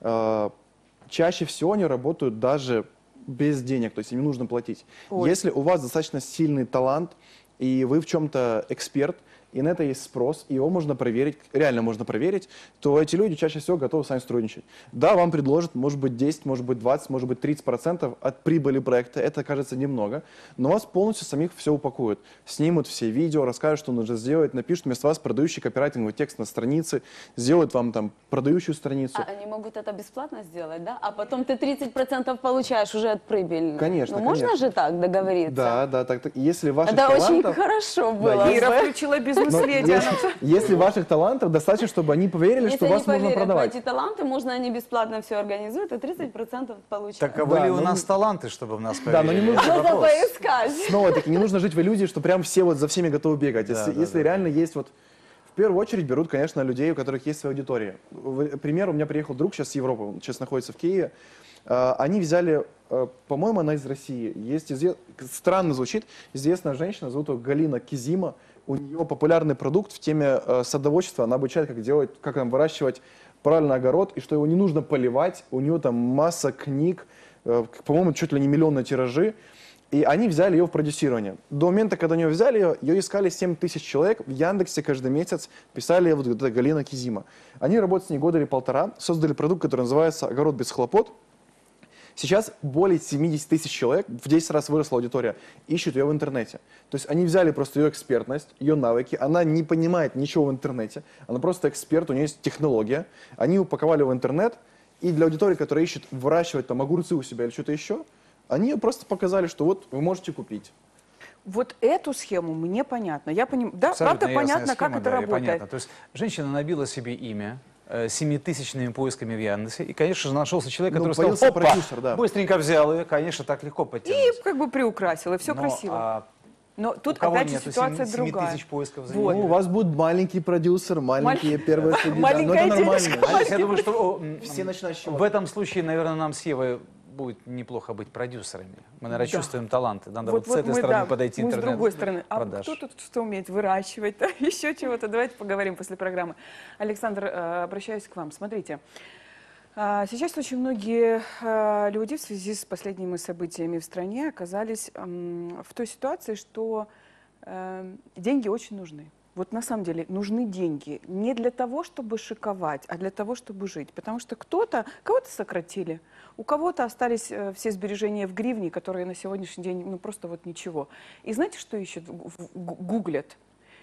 Чаще всего они работают даже без денег, то есть им не нужно платить. Ой. Если у вас достаточно сильный талант, и вы в чем-то эксперт, и на это есть спрос, и его можно проверить, реально можно проверить, то эти люди чаще всего готовы с вами сотрудничать. Да, вам предложат, может быть, 10, может быть, 20, может быть, 30% от прибыли проекта. Это, кажется, немного, но вас полностью самих все упакуют. Снимут все видео, расскажут, что нужно сделать, напишут вместо вас продающий копирайтинговый текст на странице, сделают вам там продающую страницу. А они могут это бесплатно сделать, да? А потом ты 30% получаешь уже от прибыли. Конечно, Ну, можно конечно. же так договориться? Да, да, так. Если ваших Это очень талантов... хорошо было. Ира бы. включила Но бизнес-леди. если ваших талантов достаточно, чтобы они поверили, Если что они вас можно поверят в продавать. эти таланты, можно они бесплатно все организуют, и 30% получат. Таковы Да, ли у но- нас таланты, чтобы в нас Да, но не поверили? нужно- Это Надо вопрос. поискать. Снова-таки не нужно жить в иллюзии, что прям все вот за всеми готовы бегать. Если реально есть вот... В первую очередь берут, конечно, людей, у которых есть своя аудитория. Пример, у меня приехал друг сейчас с Европы, он сейчас находится в Киеве. Они взяли, по-моему, она из России. Странно звучит, известная женщина, зовут ее Галина Кизима. У нее популярный продукт в теме садоводчества. Она обучает, как там выращивать правильно огород, и что его не нужно поливать. У нее там масса книг, по-моему, чуть ли не миллионные тиражи. И они взяли ее в продюсирование. До момента, когда они ее взяли, ее искали 7 тысяч человек. В Яндексе каждый месяц писали вот эта Галина Кизима. Они работают с ней года или полтора, создали продукт, который называется «Огород без хлопот». Сейчас более 70 тысяч человек, в 10 раз выросла аудитория, ищут ее в интернете. То есть они взяли просто ее экспертность, ее навыки, она не понимает ничего в интернете, она просто эксперт, у нее есть технология, они упаковали в интернет, и для аудитории, которая ищет выращивать там огурцы у себя или что-то еще, они ее просто показали, что вот вы можете купить. Вот эту схему мне понятно. Я понимаю, да, Абсолютно правда ясная понятно, как схема, это да, и работает. понятно. То есть женщина набила себе имя 7-тысячными поисками в Яндексе, и, конечно же, нашелся человек, Ну, который сказал, появился опа, продюсер, да. быстренько взял ее, конечно, так легко И подтянуть. как бы приукрасила, и все Но, красиво. Но у тут кого опять же нету ситуация 7 другая. тысяч поисков за Вот. Ну, у вас будет маленький продюсер, маленькие первые следы, да, но Маленькая это нормально. денежка. Алекс, я думаю, что Все начинающие. в этом случае, наверное, нам с Евой будет неплохо быть продюсерами. Мы, наверное, Да. чувствуем таланты. Надо вот с Вот этой мы, стороны да, подойти мы с интернет. другой стороны. А продаж. кто тут что умеет выращивать, да, еще чего-то? Давайте поговорим после программы. Александр, обращаюсь к вам. Смотрите, сейчас очень многие люди в связи с последними событиями в стране оказались в той ситуации, что деньги очень нужны. Вот на самом деле нужны деньги не для того, чтобы шиковать, а для того, чтобы жить. Потому что кого-то сократили, у кого-то остались все сбережения в гривне, которые на сегодняшний день ну просто вот ничего. И знаете, что ищут? Гуглят.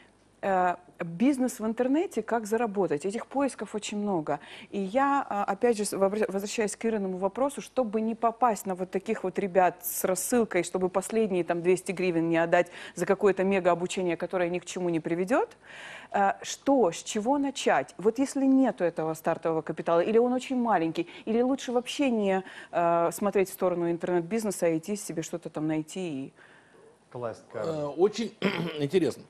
Бизнес в интернете, как заработать. Этих поисков очень много. И я, опять же, возвращаясь к Ириному вопросу, чтобы не попасть на вот таких вот ребят с рассылкой, чтобы последние там 200 гривен не отдать за какое-то мега-обучение, которое ни к чему не приведет, с чего начать? Вот если нету этого стартового капитала, или он очень маленький, или лучше вообще не смотреть в сторону интернет-бизнеса, а идти себе что-то там найти и... Класть Очень интересно.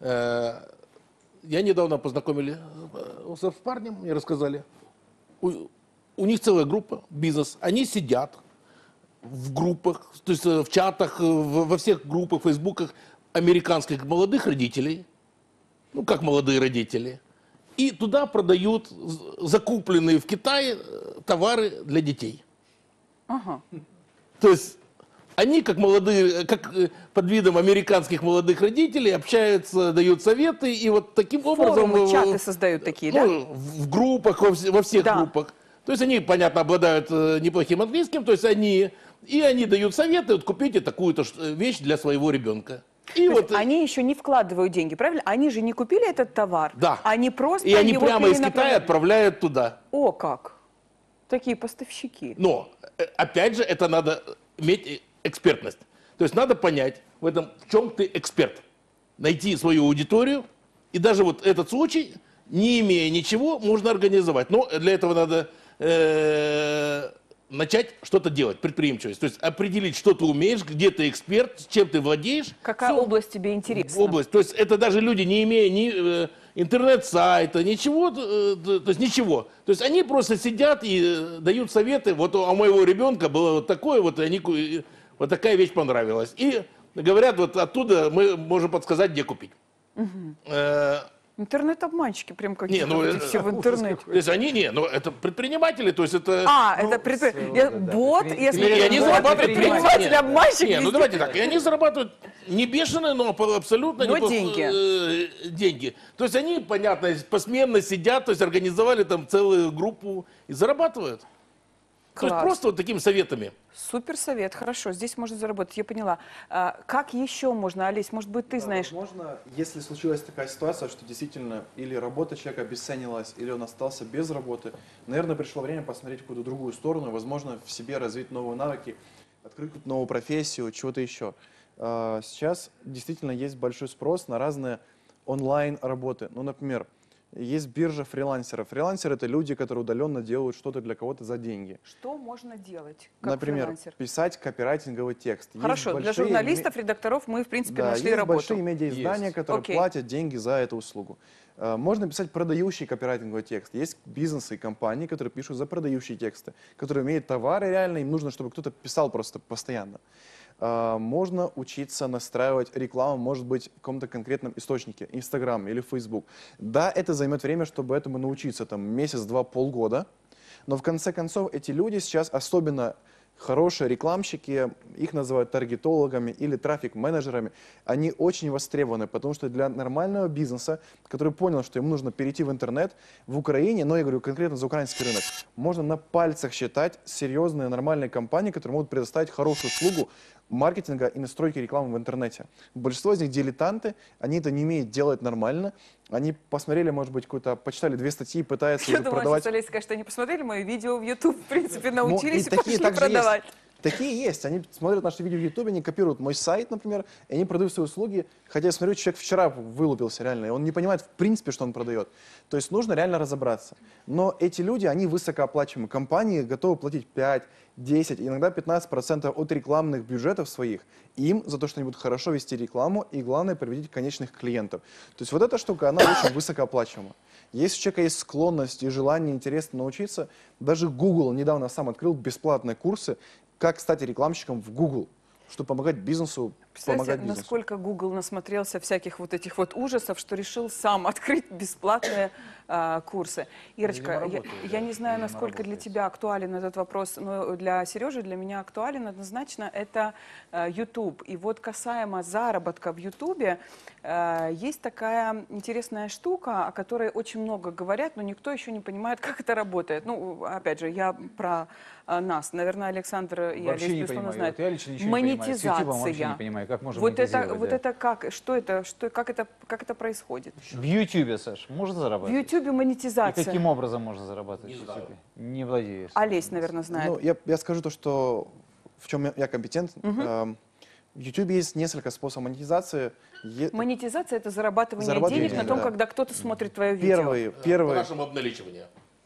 Я недавно познакомили с парнем, мне рассказали. У них целая группа, бизнес. Они сидят в группах, то есть в чатах, во всех группах, фейсбуках американских молодых родителей, ну как молодые родители, и туда продают закупленные в Китае товары для детей. Ага. То есть они, как под видом американских молодых родителей, общаются, дают советы, и вот таким образом... Форумы, чаты создают такие, да? В группах, во всех Да. группах. То есть они, понятно, обладают неплохим английским, то есть они дают советы, вот купите такую-то вещь для своего ребенка. И То вот, есть они еще не вкладывают деньги, правильно? Они же не купили этот товар. да. Они просто И они его прямо из Китая перенаправляют. отправляют туда. О, как! Такие поставщики. Но, опять же, это надо иметь экспертность. То есть надо понять, в чем ты эксперт. Найти свою аудиторию. И даже вот этот случай, не имея ничего, можно организовать. Но для этого надо начать что-то делать, предприимчивость. То есть определить, что ты умеешь, где ты эксперт, чем ты владеешь. Какая Всё. область тебе интересна? Область. То есть это даже люди, не имея ни интернет-сайта, ничего, то есть ничего. То есть они просто сидят и дают советы. Вот у моего ребенка было вот такое, вот, вот такая вещь понравилась. И говорят, вот оттуда мы можем подсказать, где купить. Интернет-обманщики прям Не, какие-то ну, вот эти все в интернете. То есть они, это предприниматели, то есть это... Это бот, если И они зарабатывают предприниматель, обманщик. Не, ну везде. давайте так. И они зарабатывают не бешеные, но абсолютно Но неплохие деньги. То есть они, понятно, посменно сидят, то есть организовали там целую группу и зарабатывают. То есть Класс. просто вот такими советами. Супер совет, хорошо, здесь можно заработать, я поняла. Как еще можно, Олесь, может быть, ты знаешь? Возможно, если случилась такая ситуация, что действительно или работа человека обесценилась, или он остался без работы, наверное, пришло время посмотреть какую-то другую сторону, возможно, в себе развить новые навыки, открыть какую-то новую профессию, чего-то еще. Сейчас действительно есть большой спрос на разные онлайн-работы. Ну, например, есть биржа фрилансеров. Фрилансеры — это люди, которые удаленно делают что-то для кого-то за деньги. Что можно делать, как Например, фрилансер? писать копирайтинговый текст. Есть Хорошо, для большие журналистов, редакторов мы, в принципе, Да, нашли есть работу. большие медиаиздания, которые Окей. платят деньги за эту услугу. Можно писать продающий копирайтинговый текст. Есть бизнесы и компании, которые пишут за продающие тексты, которые имеют товары реально, им нужно, чтобы кто-то писал просто постоянно. Можно учиться настраивать рекламу, может быть, в каком-то конкретном источнике, Инстаграм или Фейсбук. Да, это займет время, чтобы этому научиться, там, месяц, два, полгода. Но в конце концов эти люди сейчас, особенно хорошие рекламщики, их называют таргетологами или трафик-менеджерами, они очень востребованы, потому что для нормального бизнеса, который понял, что ему нужно перейти в интернет, в Украине, но я говорю конкретно за украинский рынок, можно на пальцах считать серьезные нормальные компании, которые могут предоставить хорошую услугу маркетинга и настройки рекламы в интернете. Большинство из них дилетанты, они это не умеют делать нормально, они посмотрели, может быть, почитали 2 статьи, пытаются Я уже думала, продавать. что Олеся скажет, что они посмотрели мои видео в YouTube, в принципе, Ну, научились и пошли также продавать. есть. Такие есть. Они смотрят наши видео в Ютубе, они копируют мой сайт, например, и они продают свои услуги. Хотя я смотрю, человек вчера вылупился реально, и он не понимает в принципе, что он продает. То есть нужно реально разобраться. Но эти люди, они высокооплачиваемые. Компании готовы платить 5, 10, иногда 15% от рекламных бюджетов своих им за то, что они будут хорошо вести рекламу и, главное, приводить конечных клиентов. То есть вот эта штука, она очень высокооплачиваема. Если у человека есть склонность и желание, интересно научиться, даже Google недавно сам открыл бесплатные курсы, как стать рекламщиком в Google, чтобы помогать бизнесу, Представляете, помогать бизнесу. насколько Google насмотрелся всяких вот этих вот ужасов, что решил сам открыть бесплатные курсы. Ирочка, я не знаю, насколько для тебя актуален этот вопрос, но для Сережи, для меня актуален однозначно это YouTube. И вот касаемо заработка в YouTube, есть такая интересная штука, о которой очень много говорят, но никто еще не понимает, как это работает. Ну, опять же, я про нас. Наверное, Александр и Вообще Олеся, не безусловно, понимаю. знают. Вот я лично ничего не понимаю. С YouTube вообще не Монетизация. понимаю, как можно Вот это, монетизировать, да. как, что это, как это происходит? В YouTube, Саш, можно В зарабатывать? YouTube И монетизация. каким образом можно зарабатывать в YouTube? Не владеешь. Олесь, наверное, знает. Ну, я скажу то, что в чем я компетентен. В YouTube есть несколько способов монетизации. Монетизация — это зарабатывание Зарабатывание денег на денег, том, да. когда кто-то смотрит твое видео. По Первый. нашему обналичиванию.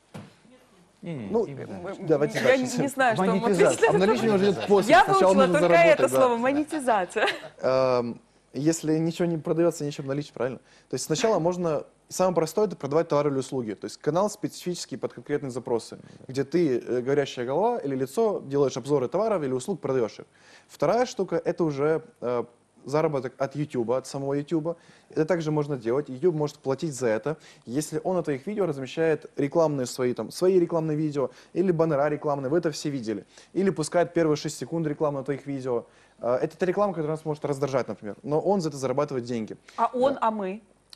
Ну, Я давайте дальше. не знаю, что Монетизация. Обналичивание уже идет после. Я Сначала выучила нужно только это заработать, да. слово — монетизация. Если ничего не продается, нечем наличить, правильно? То есть сначала можно, самое простое, это продавать товары или услуги. То есть канал специфический под конкретные запросы, где ты, говорящая голова или лицо, делаешь обзоры товаров или услуг, продаешь их. Вторая штука, это уже заработок от YouTube, от самого YouTube. Это также можно делать. YouTube может платить за это, если он на твоих видео размещает рекламные свои рекламные видео или баннера рекламные, вы это все видели. Или пускает первые 6 секунд рекламы на твоих видео. Это та реклама, которая нас может раздражать, например. Но он за это зарабатывает деньги. А он, а мы?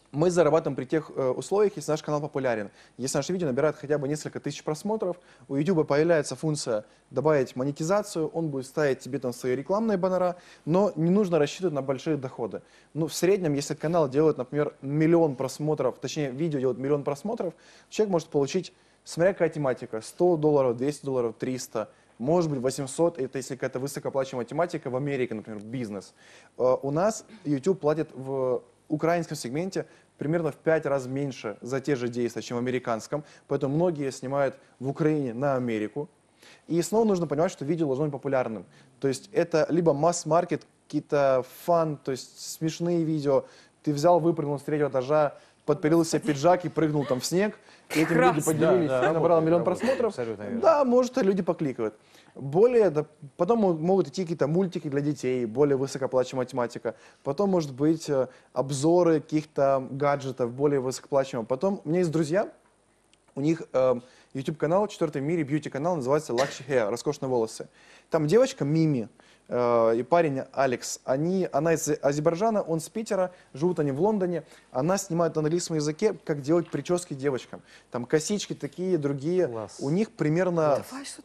Мы зарабатываем при тех условиях, если наш канал популярен. Если наше видео набирает хотя бы несколько тысяч просмотров, у YouTube появляется функция добавить монетизацию, он будет ставить тебе там свои рекламные баннера, но не нужно рассчитывать на большие доходы. Ну, в среднем, если канал делает, например, 1 миллион просмотров, точнее, видео делает 1 миллион просмотров, человек может получить, смотря какая тематика, $100, $200, 300, может быть 800, это если какая-то высокооплачиваемая тематика в Америке, например, бизнес. У нас YouTube платит в украинском сегменте примерно в 5 раз меньше за те же действия, чем в американском. Поэтому многие снимают в Украине на Америку. И снова нужно понимать, что видео должно быть популярным. То есть это либо масс-маркет, какие-то фан, то есть смешные видео. Ты взял, выпрыгнул с 3-го этажа, подпилил себе пиджак и прыгнул там в снег. И этим люди поделились, набрал 1 миллион просмотров. Да, может, люди покликают. Потом могут идти какие-то мультики для детей, более высокооплачиваемая тематика. Потом, может быть, обзоры каких-то гаджетов, более высокооплачиваемых. Потом, у меня есть друзья, у них YouTube-канал, 4-й в мире бьюти-канал, называется Luxury Hair, роскошные волосы. Там девочка Мими и парень Алекс, она из Азербайджана, он с Питера, живут они в Лондоне. Она снимает на английском языке, как делать прически девочкам. Там косички такие, другие. Класс. У них примерно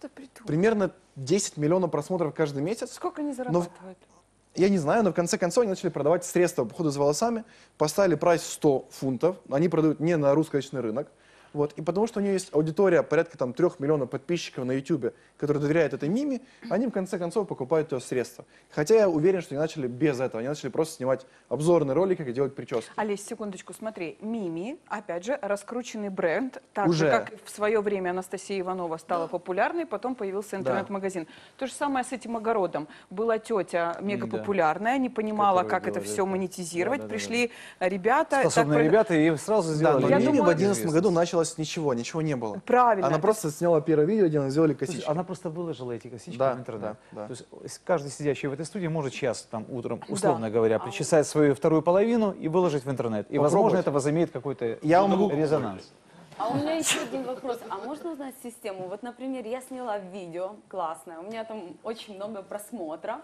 10 миллионов просмотров каждый месяц. Сколько они зарабатывают? Я не знаю, но в конце концов они начали продавать средства по уходу за волосами, поставили прайс 100 фунтов, они продают не на русскоязычный рынок. Вот. И потому что у нее есть аудитория порядка 3 миллионов подписчиков на YouTube, которые доверяют этой Миме, они в конце концов покупают ее средства. Хотя я уверен, что они начали без этого, они начали просто снимать обзорные ролики и делать прически. Олесь, секундочку, смотри, Мими, опять же, раскрученный бренд, так Уже. же, как в свое время Анастасия Иванова стала популярной, потом появился интернет-магазин. То же самое с этим огородом. Была тетя мега популярная, не понимала, как это все монетизировать, пришли ребята. Способные ребята и сразу Да, сделали. но Я Мими думаю, в 2011 году началось с ничего не было. Правильно. Она просто сняла первое видео, где она сделали То есть косички. она просто выложила эти косички Да, в интернет. да. То есть каждый сидящий в этой студии может сейчас, там, утром, условно говоря, причесать свою вторую половину и выложить в интернет. И, возможно, это возымеет какой-то резонанс. А у меня еще один вопрос. А можно узнать систему? Вот, например, я сняла видео классное, у меня там очень много просмотров.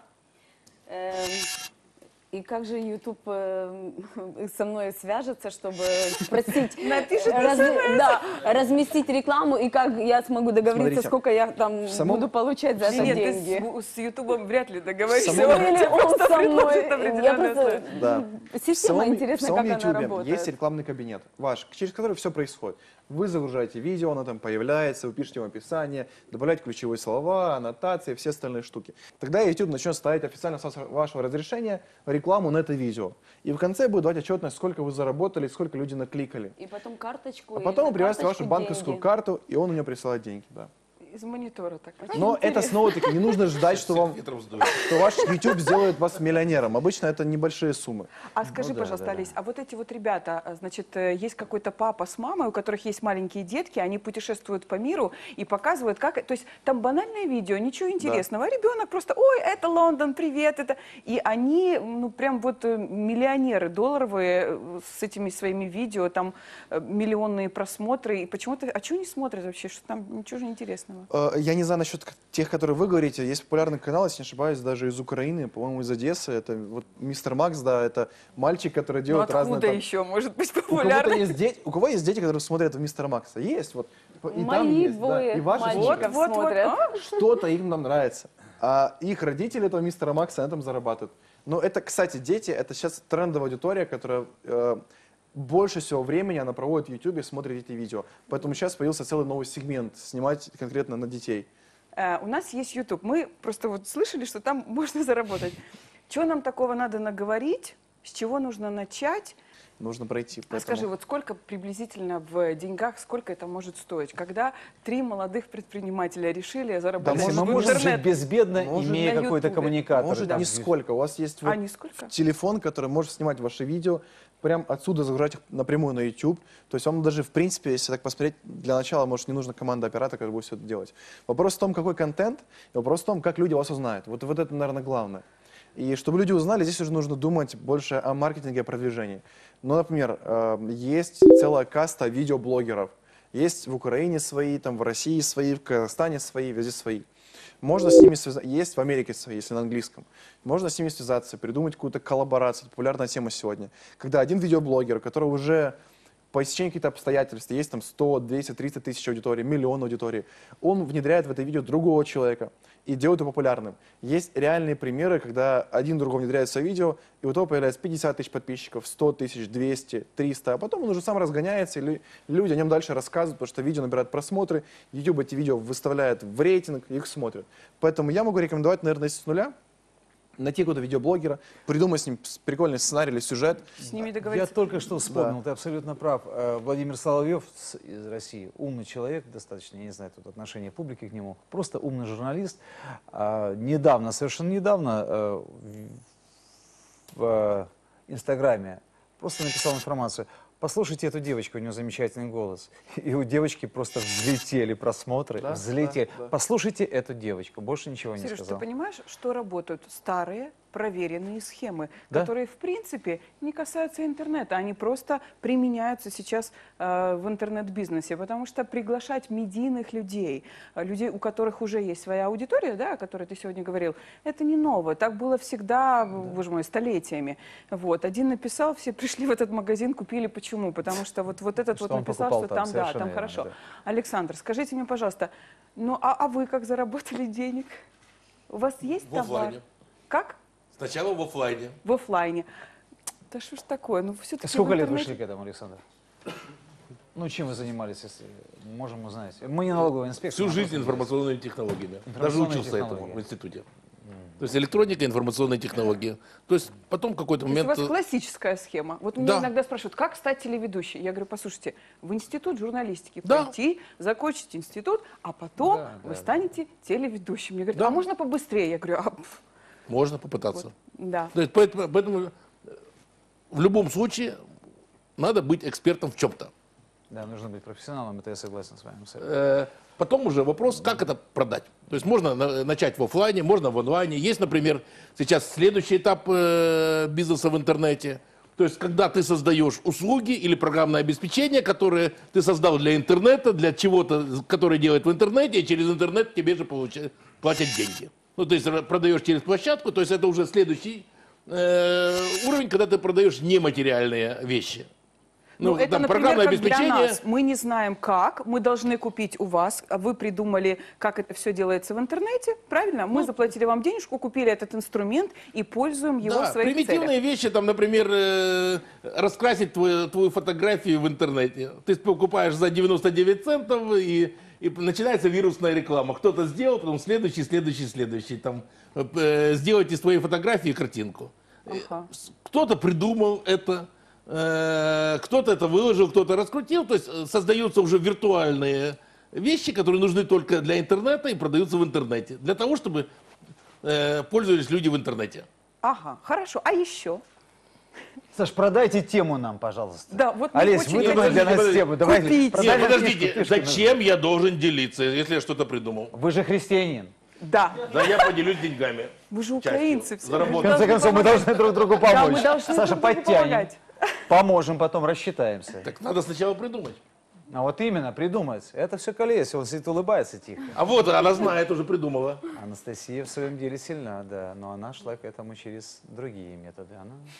И как же YouTube со мной свяжется, чтобы просить, разместить рекламу, и как я смогу договориться, Смотрите, сколько я там буду получать за это Нет, деньги? ты с Ютубом вряд ли договоришься. Или он со мной. Я определенное просто... Да. Система интересна, как она YouTube работает. есть рекламный кабинет ваш, через который все происходит. Вы загружаете видео, оно там появляется, вы пишете в описании, добавляете ключевые слова, аннотации, все остальные штуки. Тогда YouTube начнет ставить официально с вашего разрешения рекламу на это видео. И в конце будет давать отчетность, сколько вы заработали, сколько люди накликали. И потом карточку. А и потом на вы привязываете вашу карточку банковскую деньги. карту, и он у нее присылает деньги. Да. Из монитора так. Но это снова-таки не нужно ждать, что ваш YouTube сделает вас миллионером. Обычно это небольшие суммы. А скажи, пожалуйста, Олесь, а вот эти вот ребята, значит, есть какой-то папа с мамой, у которых есть маленькие детки, они путешествуют по миру и показывают, как... То есть там банальное видео, ничего интересного. А ребенок просто, ой, это Лондон, привет, это... И они, ну, прям вот миллионеры долларовые с этими своими видео, там миллионные просмотры. И почему-то... А что они смотрят вообще? Что там ничего же интересного? Я не знаю насчет тех, которые вы говорите. Есть популярный канал, если не ошибаюсь, даже из Украины, по-моему, из Одессы. Это вот Мистер Макс, да, это мальчик, который делает разные... Откуда там- еще может быть У кого-то популярный? есть дети, у кого есть дети, которые смотрят в Мистера Макса? Есть, вот. И там Мои есть, да, двое и ваши мальчиков дети. смотрят. Что-то им там нравится. А их родители этого Мистера Макса на этом зарабатывают. Но это, кстати, дети, это сейчас трендовая аудитория, которая больше всего времени она проводит в YouTube и смотрит эти видео. Поэтому сейчас появился целый новый сегмент, снимать конкретно на детей. У нас есть YouTube. Мы просто вот слышали, что там можно заработать. Чего нам такого надо наговорить? С чего нужно начать? Нужно пройти. А Поэтому- скажи, вот сколько приблизительно в деньгах, сколько это может стоить? Когда 3 молодых предпринимателя решили заработать Если мы в можем жить интернет? безбедно, Может, имея на какой-то Ютубе. коммуникатор. Может, там, нисколько. У вас есть вот А, нисколько? телефон, который может снимать ваши видео, прям отсюда загружать их напрямую на YouTube. То есть вам даже, в принципе, если так посмотреть, для начала, может, не нужна команда оператора, которая будет все это делать. Вопрос в том, какой контент, и вопрос в том, как люди вас узнают. Вот это, наверное, главное. И чтобы люди узнали, здесь уже нужно думать больше о маркетинге, о продвижении. Ну, например, есть целая каста видеоблогеров. Есть в Украине свои, там, в России свои, в Казахстане свои, везде свои. Можно с ними связаться, есть в Америке, если на английском, можно с ними связаться, придумать какую-то коллаборацию, это популярная тема сегодня. Когда один видеоблогер, у которого уже по истечению каких-то обстоятельств, есть там 100, 200, 300 тысяч аудитории, миллион аудитории, он внедряет в это видео другого человека и делает его популярным. Есть реальные примеры, когда один другого внедряет в свое видео, и у того появляется 50 тысяч подписчиков, 100 тысяч, 200, 300, а потом он уже сам разгоняется, и люди о нем дальше рассказывают, потому что видео набирает просмотры, YouTube эти видео выставляет в рейтинг, их смотрят. Поэтому я могу рекомендовать, наверное, с нуля найти какого-то видеоблогера, придумать с ним прикольный сценарий или сюжет. С ними Я договориться. только что вспомнил, ты абсолютно прав. Владимир Соловьев из России, умный человек достаточно, я не знаю, тут отношение публики к нему, просто умный журналист. Недавно, совершенно недавно в Инстаграме просто написал информацию. Послушайте эту девочку, у нее замечательный голос. И у девочки просто взлетели просмотры, Да, взлетели. да, да. Послушайте эту девочку, больше ничего не Сереж, ты сказал. понимаешь, что работают старые проверенные схемы, Да. которые в принципе не касаются интернета, они просто применяются сейчас в интернет-бизнесе, потому что приглашать медийных людей, людей, у которых уже есть своя аудитория, да, о которой ты сегодня говорил, это не ново, так было всегда, боже мой, столетиями. Вот. Один написал, все пришли в этот магазин, купили. Почему? Потому что вот этот Что вот он написал, покупал что там, там, да, совершенно там верно, хорошо. да. Александр, скажите мне, пожалуйста, ну а вы как заработали денег? У вас есть В товар? оффлайне. Как? Сначала в оффлайне. В оффлайне. Да что ж такое? Ну все-таки Сколько лет вы шли к этому, Александр? Ну, чем вы занимались, если можем узнать? Мы не налоговая инспекция. Всю мы жизнь просто информационными технологиями. Даже Информационные учился этому технологии. в институте. То есть электроника, информационные технологии. То есть потом какой-то То есть у момент... вас классическая схема. Вот меня Да. иногда спрашивают, как стать телеведущей? Я говорю, послушайте, в институт журналистики Да. пойти, закончить институт, а потом Да, вы да, станете телеведущим. Мне говорят, Да. а можно побыстрее? Я говорю, Можно попытаться. да. То есть поэтому в любом случае надо быть экспертом в чем-то. Да, нужно быть профессионалом, это я согласен с вами. Потом уже вопрос, как это продать. То есть можно начать в оффлайне, можно в онлайне. Есть, например, сейчас следующий этап бизнеса в интернете. То есть когда ты создаешь услуги или программное обеспечение, которое ты создал для интернета, для чего-то, которое делает в интернете, и через интернет тебе же платят деньги. Ну, то есть продаешь через площадку, то есть это уже следующий уровень, когда ты продаешь нематериальные вещи. Ну, это, там, например, программное как для обеспечение. нас. Мы не знаем как, мы должны купить у вас, а вы придумали, как это все делается в интернете, правильно? Мы заплатили вам денежку, купили этот инструмент и пользуем его в Да, своих примитивные целях. вещи, там, например, раскрасить твою фотографию в интернете. Ты покупаешь за 99 центов, и начинается вирусная реклама. Кто-то сделал, потом следующий. Там, сделать из твоей фотографии картинку. Ага. Кто-то придумал это, кто-то это выложил, кто-то раскрутил. То есть создаются уже виртуальные вещи, которые нужны только для интернета и продаются в интернете. Для того, чтобы пользовались люди в интернете. Ага, хорошо. А еще? Саш, продайте тему нам, пожалуйста. Да, вот мы Олесь, очень выдумай для нас хотим тему. Давайте, купить. продай Нет, нам подождите, фишку, фишку зачем я должен делиться, если я что-то придумал? нужно. Вы же христианин. Да. Да я поделюсь деньгами. Вы же Частью. украинцы все. Заработать. В конце концов, мы должны друг другу помочь. Да, мы должны Саша, друг другу подтянем. помогать. Поможем, потом рассчитаемся. Так надо сначала придумать. А вот именно, придумать. Это все Колес, он сидит, улыбается тихо. А вот она знает, уже придумала. Анастасия в своем деле сильна, да, но она шла к этому через другие методы.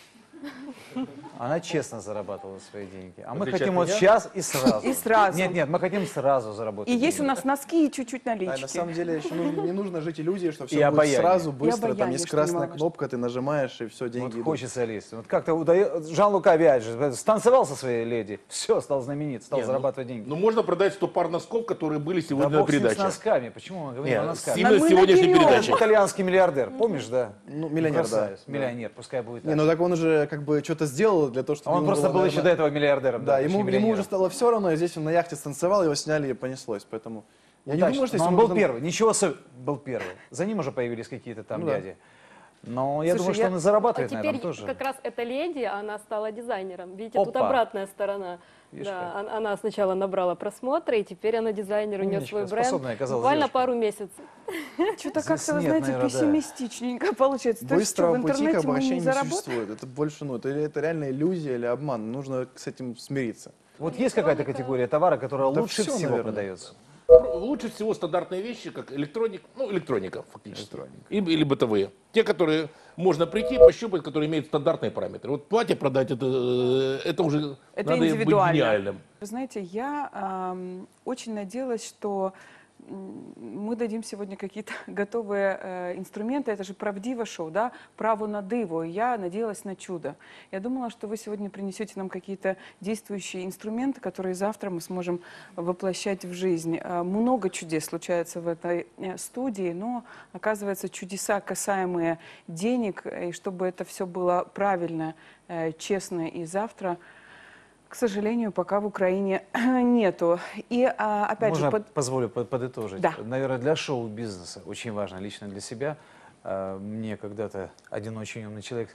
Она честно зарабатывала свои деньги. А мы отличие хотим от вот меня? сейчас и сразу. И сразу. Нет, мы хотим сразу заработать И есть у деньги. нас носки и чуть-чуть А налички. на самом деле еще не нужно жить иллюзией, что И все будет обаяние. сразу, быстро. Там обаяние, есть что красная немаловажно. кнопка, ты нажимаешь, и все, деньги Вот идут. хочется лезть. Вот как-то удается. Жан-Лука Виаджи станцевал со своей леди, все, стал знаменит, стал Не, зарабатывать деньги. Ну можно продать 100 пар носков, которые были Да сегодня на бог с ним, с передаче. носками. Почему мы говорим Нет, о носках? именно с мы сегодняшней наберем. передачи. Итальянский миллиардер, помнишь, да? Ну, миллионер, да. Красавец, миллионер, пускай будет Не, так. ну так он уже как бы что-то сделал для того, чтобы... Он ему просто было, был еще до наверное, этого миллиардером. Да, точнее, ему миллионером. уже стало все равно, и здесь он на яхте станцевал, его сняли и понеслось, поэтому... Я не Удачно. думаю, что Но если он мы был будем- первый, ничего особенного. Был первый. За ним уже появились какие-то там Ну да. дяди. Но я Слушай, думаю, что я- он и А зарабатывает на теперь этом тоже. как раз эта леди, она стала дизайнером. Видите, тут Опа. обратная сторона. Видишь, Да, она сначала набрала просмотры, и теперь она дизайнер, у нее Умничка, свой бренд. способная оказалась Буквально девушка. пару месяцев. Что-то Здесь как-то, вы нет, знаете, наверное, да. пессимистичненько получается. То есть что, Быстрого в пути к интернете мы не обогащению не заработаем? существует. Это больше, ну, это реальная иллюзия или обман. Нужно с этим смириться. Вот есть какая-то категория товара, которая Да лучше всё, всего наверное. продается? Лучше всего стандартные вещи, как электроника фактически, или бытовые. Те, которые можно прийти, пощупать, которые имеют стандартные параметры. Вот платье продать, это уже Это надо быть индивидуально. гениальным. Вы знаете, я очень надеялась, что мы дадим сегодня какие-то готовые инструменты. Это же правдиво шоу, да? Право на диво. Я надеялась на чудо. Я думала, что вы сегодня принесете нам какие-то действующие инструменты, которые завтра мы сможем воплощать в жизнь. Много чудес случается в этой студии, но, оказывается, чудеса, касаемые денег, и чтобы это все было правильно, честно и завтра, к сожалению, пока в Украине нету. И опять Можно же... позволю подытожить? Да. Наверное, для шоу-бизнеса очень важно лично для себя. Мне когда-то один очень умный человек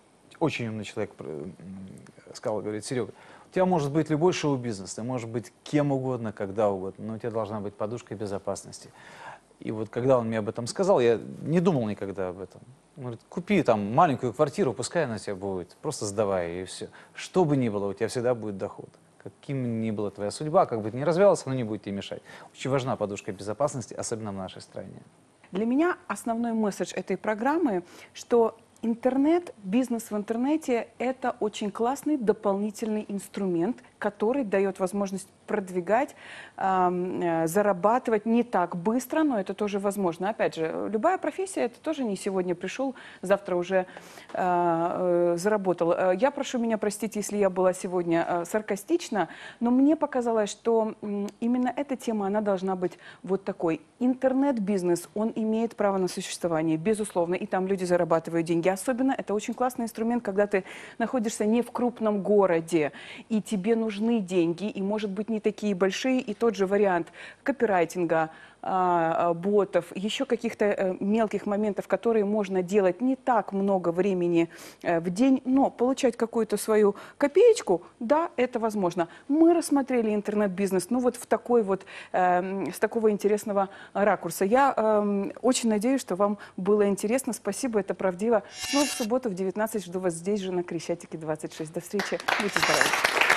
сказал, говорит: Серега, у тебя может быть любой шоу-бизнес, ты можешь быть кем угодно, когда угодно, но у тебя должна быть подушка безопасности. И вот когда он мне об этом сказал, я не думал никогда об этом. Он говорит: купи там маленькую квартиру, пускай она у тебя будет, просто сдавай ее, и все. Что бы ни было, у тебя всегда будет доход. Каким ни была твоя судьба, как бы ты ни развивалась, она не будет тебе мешать. Очень важна подушка безопасности, особенно в нашей стране. Для меня основной месседж этой программы, что интернет, бизнес в интернете – это очень классный дополнительный инструмент, который дает возможность продвигать, зарабатывать не так быстро, но это тоже возможно. Опять же, любая профессия – это тоже не сегодня пришел, завтра уже заработал. Я прошу меня простить, если я была сегодня саркастична, но мне показалось, что именно эта тема, она должна быть вот такой. Интернет-бизнес, он имеет право на существование, безусловно, и там люди зарабатывают деньги. Особенно это очень классный инструмент, когда ты находишься не в крупном городе, и тебе нужны деньги, и, может быть, не такие большие, и тот же вариант копирайтинга, ботов, еще каких-то мелких моментов, которые можно делать не так много времени в день, но получать какую-то свою копеечку, да, это возможно. Мы рассмотрели интернет-бизнес, ну вот в такой вот, с такого интересного ракурса. Я очень надеюсь, что вам было интересно. Спасибо, это правдиво. Снова в субботу в 19 жду вас здесь же на Крещатике 26. До встречи. Будьте здоровы.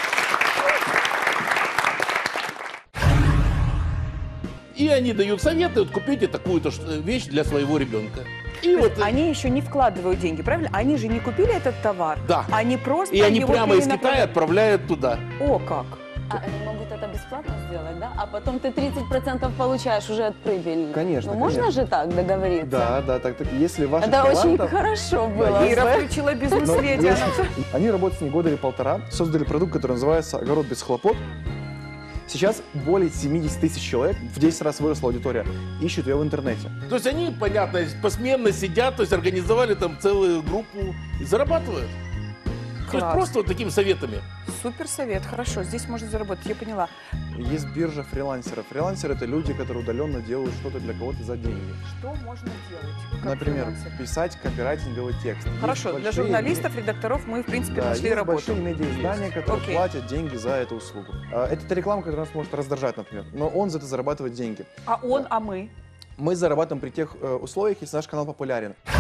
И они дают советы: вот купите такую-то вещь для своего ребенка. И вот, Они еще не вкладывают деньги, правильно? Они же не купили этот товар. Да. Они просто и они его прямо из Китая перенаправляют. отправляют туда. О, как! Они могут это бесплатно сделать, да? А потом ты 30% получаешь уже от прибыли. Конечно, Ну, можно конечно. же так договориться? Да, так. Если ваших Это очень талантов- хорошо было Ира бы. включила Но бизнес-леди. если- Они работают с ней года или полтора, создали продукт, который называется «Огород без хлопот». Сейчас более 70 тысяч человек, в 10 раз выросла аудитория, ищут ее в интернете. То есть они, понятно, посменно сидят, то есть организовали там целую группу и зарабатывают. То есть Класс. просто вот такими советами. Супер совет, хорошо, здесь можно заработать, я поняла. Есть биржа фрилансеров. Фрилансеры — это люди, которые удаленно делают что-то для кого-то за деньги. Что можно делать? как Например, фрилансер? писать копирайтинговый текст. Есть Хорошо, для большие журналистов, редакторов мы, в принципе, Да, нашли есть работу. большие медиаиздания, которые Окей. платят деньги за эту услугу. Это реклама, которая нас может раздражать, например, но он за это зарабатывает деньги. А он, а мы? Мы зарабатываем при тех условиях, если наш канал популярен.